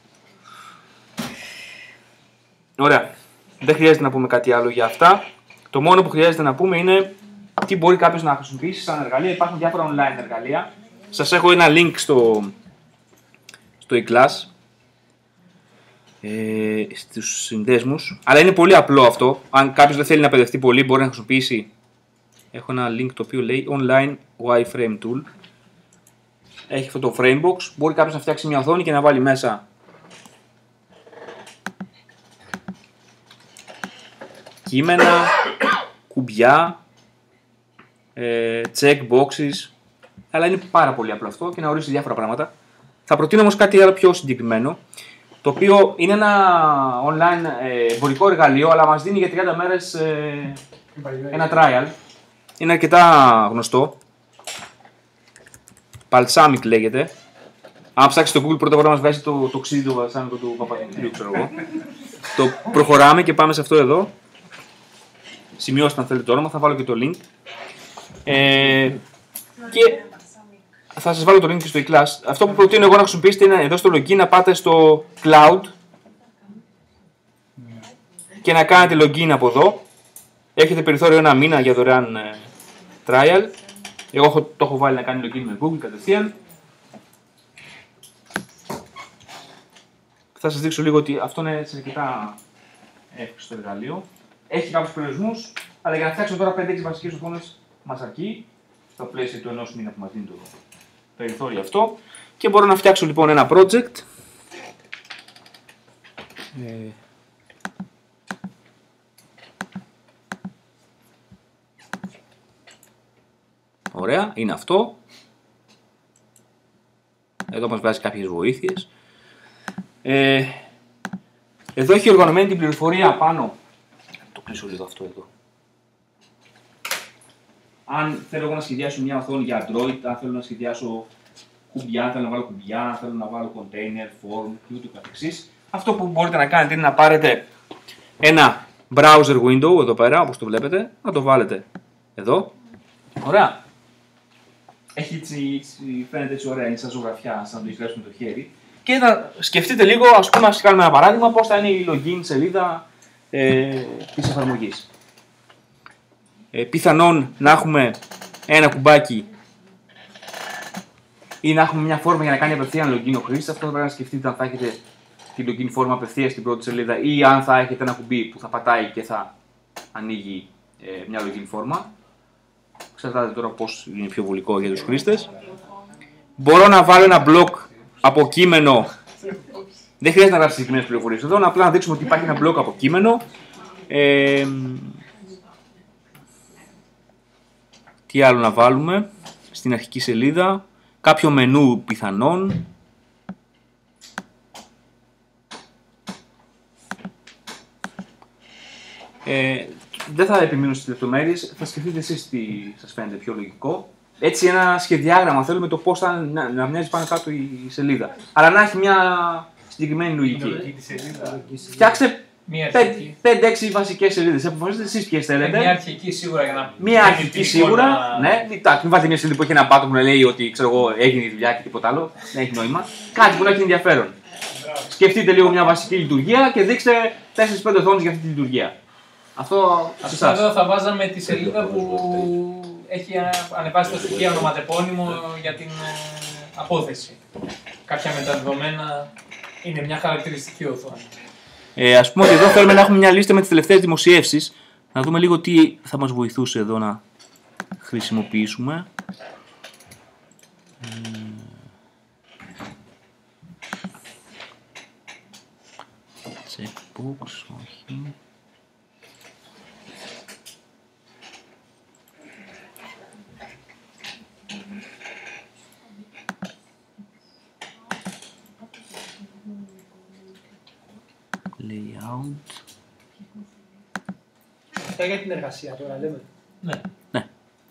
Ωραία. Δεν χρειάζεται να πούμε κάτι άλλο για αυτά. Το μόνο που χρειάζεται να πούμε είναι τι μπορεί κάποιος να χρησιμοποιήσει σαν εργαλεία. Υπάρχουν διάφορα online εργαλεία. Σας έχω ένα link στο, στο e-class, ε, στους συνδέσμους. Αλλά είναι πολύ απλό αυτό. Αν κάποιος δεν θέλει να παιδευτεί πολύ, μπορεί να χρησιμοποιήσει. Έχω ένα link το οποίο λέει Online Wireframe Tool. Έχει αυτό το Framebox. Μπορεί κάποιος να φτιάξει μια οθόνη και να βάλει μέσα κείμενα, κουμπιά, ε, checkboxes, αλλά είναι πάρα πολύ απλό αυτό και να ορίσει διάφορα πράγματα. Θα προτείνω όμως κάτι άλλο πιο συγκεκριμένο, το οποίο είναι ένα online ε, εμπορικό εργαλείο, αλλά μας δίνει για τριάντα μέρες ε, ένα trial. Είναι αρκετά γνωστό. Balsamic λέγεται. Αν ψάξει στο Google πρώτα απ' όλα μας βγάζει το, το ξύδι του Balsamic του Παπαδημητρίου, ξέρω εγώ. Το προχωράμε και πάμε σε αυτό εδώ. Σημειώστε αν θέλετε το όνομα, θα βάλω και το link. Ε, και θα σας βάλω το link και στο e-class. Αυτό που προτείνω εγώ να χρησιμοποιήσετε είναι εδώ στο login να πάτε στο cloud και να κάνετε login από εδώ. Έχετε περιθώριο ένα μήνα για δωρεάν ε, trial. Εγώ έχω, το έχω βάλει να κάνει login με Google κατευθείαν. Θα σας δείξω λίγο ότι αυτό είναι σε αρκετά εύκολο το εργαλείο. Έχει κάποιους περιορισμούς, αλλά για να φτιάξω τώρα πέντε έξι βασικές οθόνες μας αρκεί, στο πλαίσιο του ενός μήνα που μας δίνει το περιθώριο αυτό. Και μπορώ να φτιάξω λοιπόν ένα project. Ε... Ωραία, είναι αυτό. Εδώ μας βγάζει κάποιες βοήθειες. Ε... Εδώ έχει οργανωμένη την πληροφορία πάνω. Το κλείσω λίγο αυτό εδώ. Αν θέλω εγώ να σχεδιάσω μια οθόνη για Android, αν θέλω να σχεδιάσω κουμπιά, θέλω να βάλω κουμπιά, θέλω να βάλω container, form και ούτω καθεξής. Αυτό που μπορείτε να κάνετε είναι να πάρετε ένα browser window εδώ πέρα, όπως το βλέπετε, να το βάλετε εδώ. Ωραία. Έχει έτσι, φαίνεται έτσι ωραία, είναι σαν ζωγραφιά, σαν να το εισγράψουμε το χέρι. Και να σκεφτείτε λίγο, ας πούμε, να κάνουμε ένα παράδειγμα, πώς θα είναι η login σελίδα ε, της εφαρμογής. Ε, πιθανόν να έχουμε ένα κουμπάκι ή να έχουμε μια φόρμα για να κάνει απευθείαν login ο χρήστης. Αυτό θα πρέπει να σκεφτείτε αν θα έχετε την login φόρμα απευθεία στην πρώτη σελίδα ή αν θα έχετε ένα κουμπί που θα πατάει και θα ανοίγει ε, μια login φόρμα. Εξαρτάται τώρα πώς είναι πιο βολικό για τους χρήστες. Μπορώ να βάλω ένα block από κείμενο. Δεν χρειάζεται να γράψει συγκεκριμένες πληροφορίες εδώ, απλά να δείξουμε ότι υπάρχει ένα block από κείμενο. Ε, τι άλλο να βάλουμε στην αρχική σελίδα. Κάποιο μενού πιθανόν. Ε, δεν θα επιμείνω στις λεπτομέρειες, θα σκεφτείτε εσείς τι σας φαίνεται πιο λογικό. Έτσι ένα σχεδιάγραμμα θέλουμε το πώς θα να, να μοιάζει πάνω κάτω η σελίδα. Αλλά να έχει μια συγκεκριμένη λογική. Φτιάξτε πέντε έξι βασικές σελίδες. Αποφασίστε εσείς ποιες θέλετε.
Μια αρχική σίγουρα για να.
Μια αρχική σίγουρα. Ναι, μην βάλετε μια σελίδα που έχει ένα πάτο που να λέει ότι ξέρω εγώ, έγινε η δουλειά και τίποτα άλλο. Δεν έχει νόημα. Κάτι που να έχει ενδιαφέρον. Σκεφτείτε λίγο μια βασική λειτουργία και δείξτε τέσσερις πέντε οθόνες για αυτή τη λειτουργία. Αυτό σε εσάς.
Εδώ θα βάζαμε τη σελίδα που έχει ανεβάσει το στοιχείο ονοματεπώνυμο για την απόθεση. Κάποια μεταδεδομένα είναι μια χαρακτηριστική οθόνη.
Ε, ας πούμε ότι εδώ θέλουμε να έχουμε μια λίστα με τις τελευταίες δημοσιεύσεις. Να δούμε λίγο τι θα μας βοηθούσε εδώ να χρησιμοποιήσουμε. Checkbox, όχι. Layout.
Αυτά για την εργασία τώρα λέμε.
Ναι.
Ναι.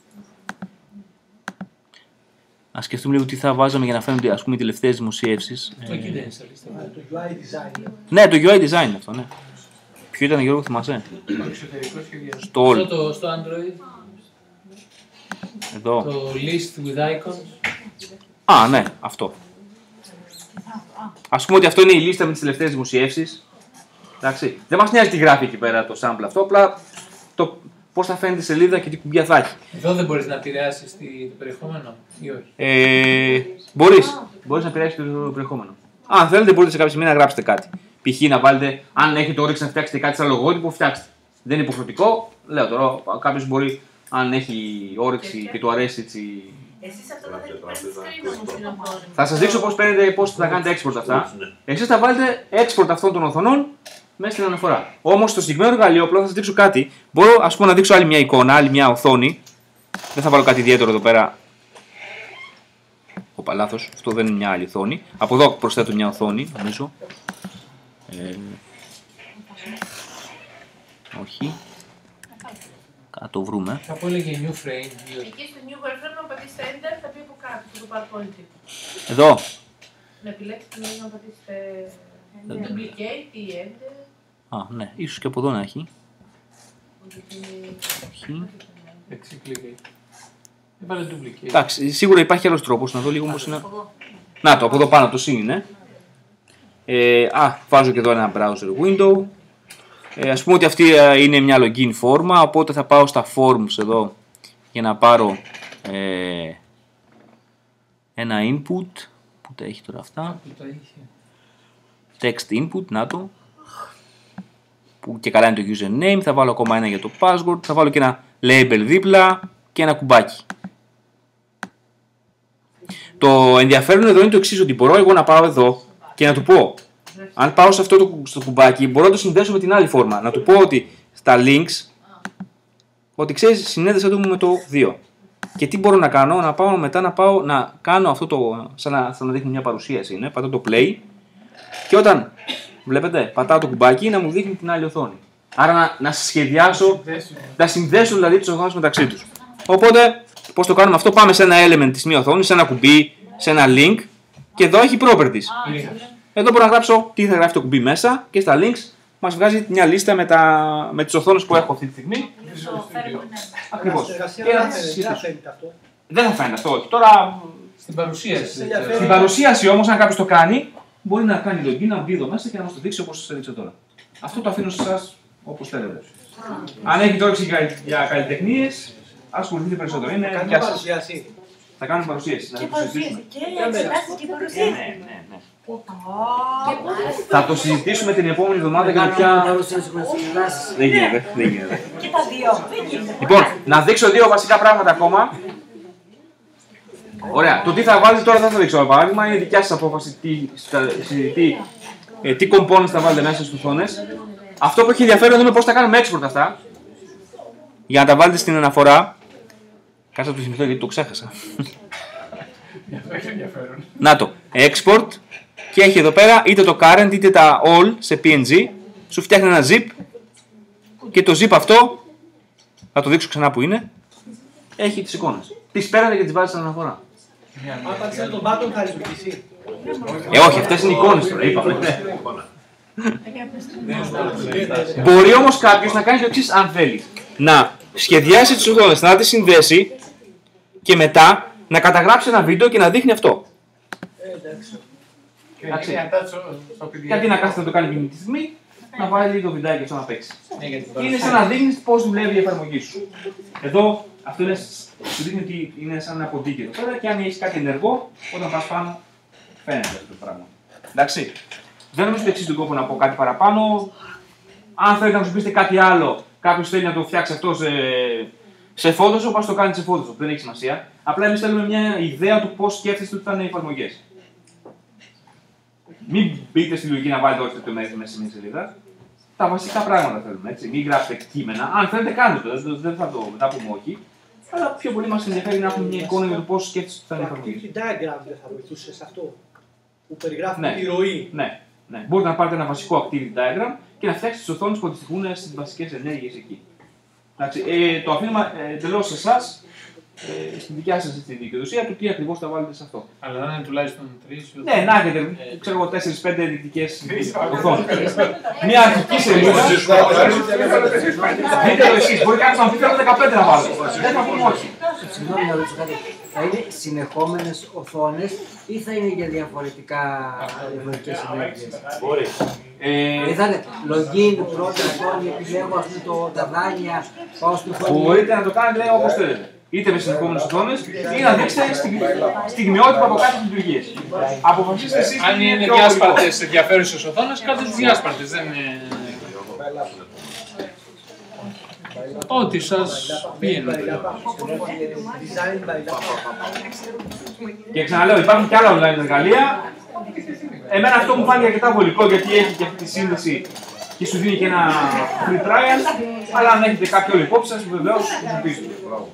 Ας σκεφτούμε λίγο τι θα βάζαμε για να φαίνονται ας πούμε οι τελευταίες δημοσιεύσεις.
Το εκεί δεν είναι στα λίστα.
Το γιου άι design.
Ναι, το γιου άι design είναι αυτό, ναι. Ποιο ήταν, Γιώργο, θυμάσαι? Στο all.
Το, στο Android.
Εδώ.
Το list with icons.
Α, ναι, αυτό. Ας πούμε ότι αυτό είναι η λίστα με τις τελευταίες δημοσιεύσεις. Εντάξει. Δεν μας νοιάζει τι γράφει εκεί πέρα το sample αυτό, απλά το πώς θα φαίνεται η σελίδα και τι κουμπιά θα έχει.
Εδώ δεν μπορείς να επηρεάσεις το περιεχόμενο ή όχι?
Ε, μπορείς. Μπορείς να επηρεάσεις το περιεχόμενο. Αν θέλετε μπορείτε σε κάποια σημεία να γράψετε κάτι. Π.χ. να βάλετε, αν έχετε όρεξη να φτιάξετε κάτι σαν λογότυπο, φτιάξτε. Δεν είναι υποχρεωτικό. Λέω τώρα, κάποιος μπορεί, αν έχει όρεξη και του αρέσει έτσι.
Εσείς αυτό θα παίρνετε screen όμως στην οθόνη.
Θα σας δείξω πώς παίρνετε, πώς θα κάνετε export αυτά. Εσείς θα βάλετε export αυτών των οθονών μέσα στην αναφορά. Όμως στο συγκεκριμένο εργαλείο, απλά θα σας δείξω κάτι. Μπορώ ας πούμε να δείξω άλλη μια εικόνα, άλλη μια οθόνη. Δεν θα βάλω κάτι ιδιαίτερο εδώ πέρα. Οπα, λάθος. Αυτό δεν είναι μια άλλη οθόνη. Από εδώ προσθέτω μια οθόνη, νομίζω. Ε, όχι. Κάτω βρούμε.
Θα πω έλεγε new frame.
Εκεί στο new wireframe να πατήσετε enter θα πει από κάτω. αυτό το PowerPoint.
Εδώ.
Να επιλέξετε να πατήσετε duplicate ή enter.
Α, ναι, ίσως και από εδώ να έχει. Όχι. Εντάξει, σίγουρα υπάρχει άλλος τρόπος, να δω λίγο πώς είναι. Να το, από εδώ πάνω το συν είναι. Ε, α, βάζω και εδώ ένα browser window. Ε, ας πούμε ότι αυτή είναι μια login φόρμα, οπότε θα πάω στα forms εδώ για να πάρω ε, ένα input. Πού τα έχει τώρα αυτά? Text input, να το. Που και καλά είναι το username, θα βάλω ακόμα ένα για το password, θα βάλω και ένα label δίπλα και ένα κουμπάκι. Το ενδιαφέρον εδώ είναι το εξής, ότι μπορώ εγώ να πάω εδώ και να του πω, αν πάω σε αυτό το στο κουμπάκι, μπορώ να το συνδέσω με την άλλη φόρμα. Να του πω ότι στα links, ότι ξέρεις, συνέδεσα το μου με το δύο. Και τι μπορώ να κάνω, να πάω μετά να πάω να κάνω αυτό το, σαν να, σαν να δείχνει μια παρουσίαση, είναι, πατάω το play και όταν, βλέπετε, πατάω το κουμπάκι να μου δείχνει την άλλη οθόνη. Άρα να, να σχεδιάσω, να συνδέσω δηλαδή τις οθόνες μεταξύ τους. Οπότε, πώς το κάνουμε αυτό, πάμε σε ένα element της μία οθόνης, σε ένα κουμπί, σε ένα link και εδώ έχει properties. Εδώ μπορώ να γράψω τι θα γράφει το κουμπί μέσα και στα links μας βγάζει μια λίστα με, τα, με τις οθόνες που έχω αυτή τη στιγμή. Ακριβώς. Δεν θα φαίνεται αυτό, όχι. Τώρα,
στην παρουσίαση.
Στην παρουσίαση όμως, αν κάποιος το κάνει, μπορεί να κάνει login, να μπει εδώ μέσα και να μας το δείξει όπως σας έδειξα τώρα. Αυτό το αφήνω σε εσάς όπως θέλετε. Αν έχει τώρα για καλλιτεχνίες, ασχοληθείτε περισσότερο. Είναι
για παρουσίαση.
Θα κάνουμε παρουσίαση.
Και παρουσίαση. Και εξετάσεις και παρουσίαση.
Ναι, ναι, ναι. Θα το συζητήσουμε την επόμενη εβδομάδα για το ποια. Δεν γίνεται. Δεν γίνεται.
Και τα δύο. Δεν γίνεται.
Λοιπόν, να δείξω δύο βασικά πράγματα ακόμα. Ωραία. Το τι θα βάλετε τώρα δεν θα δείξω. Παράδειγμα, είναι δικιά σας απόφαση τι, τι, ε, τι components θα βάλετε μέσα στις οθόνες. Αυτό που έχει ενδιαφέρον είναι πώς θα κάνουμε export αυτά. Για να τα βάλετε στην αναφορά. Κάτσε να το θυμηθώ γιατί το ξέχασα. Να το. Export. Και έχει εδώ πέρα είτε το current είτε τα all σε πι εν τζι. Σου φτιάχνει ένα zip. Και το zip αυτό, θα το δείξω ξανά που είναι, έχει τις εικόνες. Τις πέρανε και τις βάζεις στην αναφορά.
Αν πατήσετε τον button θα λειτουργήσει.
Ε, όχι, αυτές είναι εικόνες τώρα, είπαμε. Μπορεί όμως κάποιος να κάνει το εξής, αν θέλει. Να σχεδιάσει τις οθόνες, να τις συνδέσει και μετά να καταγράψει ένα βίντεο και να δείχνει αυτό.
Εντάξει.
Γιατί να κάθεται να το κάνει εκείνη τη στιγμή, να βάλει το βιντεάκι αυτό να παίξει. Είναι σαν να δείχνει πώς δουλεύει η εφαρμογή σου. Εδώ αυτό είναι, σου δείχνει ότι είναι σαν ένα ποντίκι εδώ πέρα και αν έχει κάτι ενεργό, όταν πας πάνω, φαίνεται αυτό το πράγμα. Εντάξει. Δεν νομίζω ότι εξής τον κόπο να πω κάτι παραπάνω. Αν θέλετε να μου πείτε κάτι άλλο, κάποιος θέλει να το φτιάξει αυτό σε, σε Photoshop, ας το κάνει σε Photoshop. Δεν έχει σημασία. Απλά εμείς θέλουμε μια ιδέα του πώς σκέφτεστε ότι θα είναι οι εφαρμογές. Μην μπείτε στη λογική να βάλετε όλες τις λεπτομέρειες μέσα σε μια σελίδα. Τα βασικά πράγματα θέλουμε, έτσι. Μην γράψετε κείμενα. Αν θέλετε, κάντε το. Δεν θα το μετά πούμε όχι. Αλλά πιο πολύ μας ενδιαφέρει να έχουμε μια εικόνα για το πώς σκέφτεστε ότι θα είναι η εφαρμογή.
Το activity diagram δεν θα βοηθούσε σε αυτό. Που περιγράφει
ναι.
τη ροή.
Ναι, ναι. Μπορείτε να πάρετε ένα βασικό activity diagram και να φτιάξετε τις οθόνες που αντιστοιχούν στις βασικές ενέργειες εκεί. Ε, το αφήνουμε εντελώς σε εσάς. Ε, στην δικιά σας τη δικαιοδοσία του τι ακριβώς θα βάλετε σε αυτό.
Αλλά να είναι τουλάχιστον τρεις.
Ναι, να έχετε ξέρω εγώ τέσσερις πέντε ενδεικτικές οθόνες. Μια αρχική σελίδα. Δείτε το εσείς, μπορεί κάποιος να πει θέλω δεκαπέντε να βάλω. Δεν θα πούμε όχι.
Συγγνώμη να ρωτήσω κάτι. Θα είναι συνεχόμενες οθόνες ή θα είναι για διαφορετικά διαφορετικές ενέργειες?
Μπορεί.
Ε, θα είναι login, πρώτη οθόνη, επιλέγω ας πούμε το, τα δάνεια, πάω στην οθόνη.
Μπορείτε να το κάνετε όπως θέλετε. Είτε με συνεχόμενες οθόνες ή να δείξετε στιγμιότυπα από κάποιες λειτουργίες. Αποφασίστε εσείς.
Αν είναι διάσπαρτες ενδιαφέρουσες οθόνες, κάντε τις διάσπαρτες. Δεν είναι. Ό,τι σας βγαίνει.
Και ξαναλέω, υπάρχουν και άλλα online εργαλεία. Εμένα αυτό μου φάνηκε αρκετά βολικό γιατί έχει και αυτή τη σύνδεση και σου δίνει και ένα free trial. Αλλά αν έχετε κάποιο υπόψη σας, βεβαίως χρησιμοποιήστε το.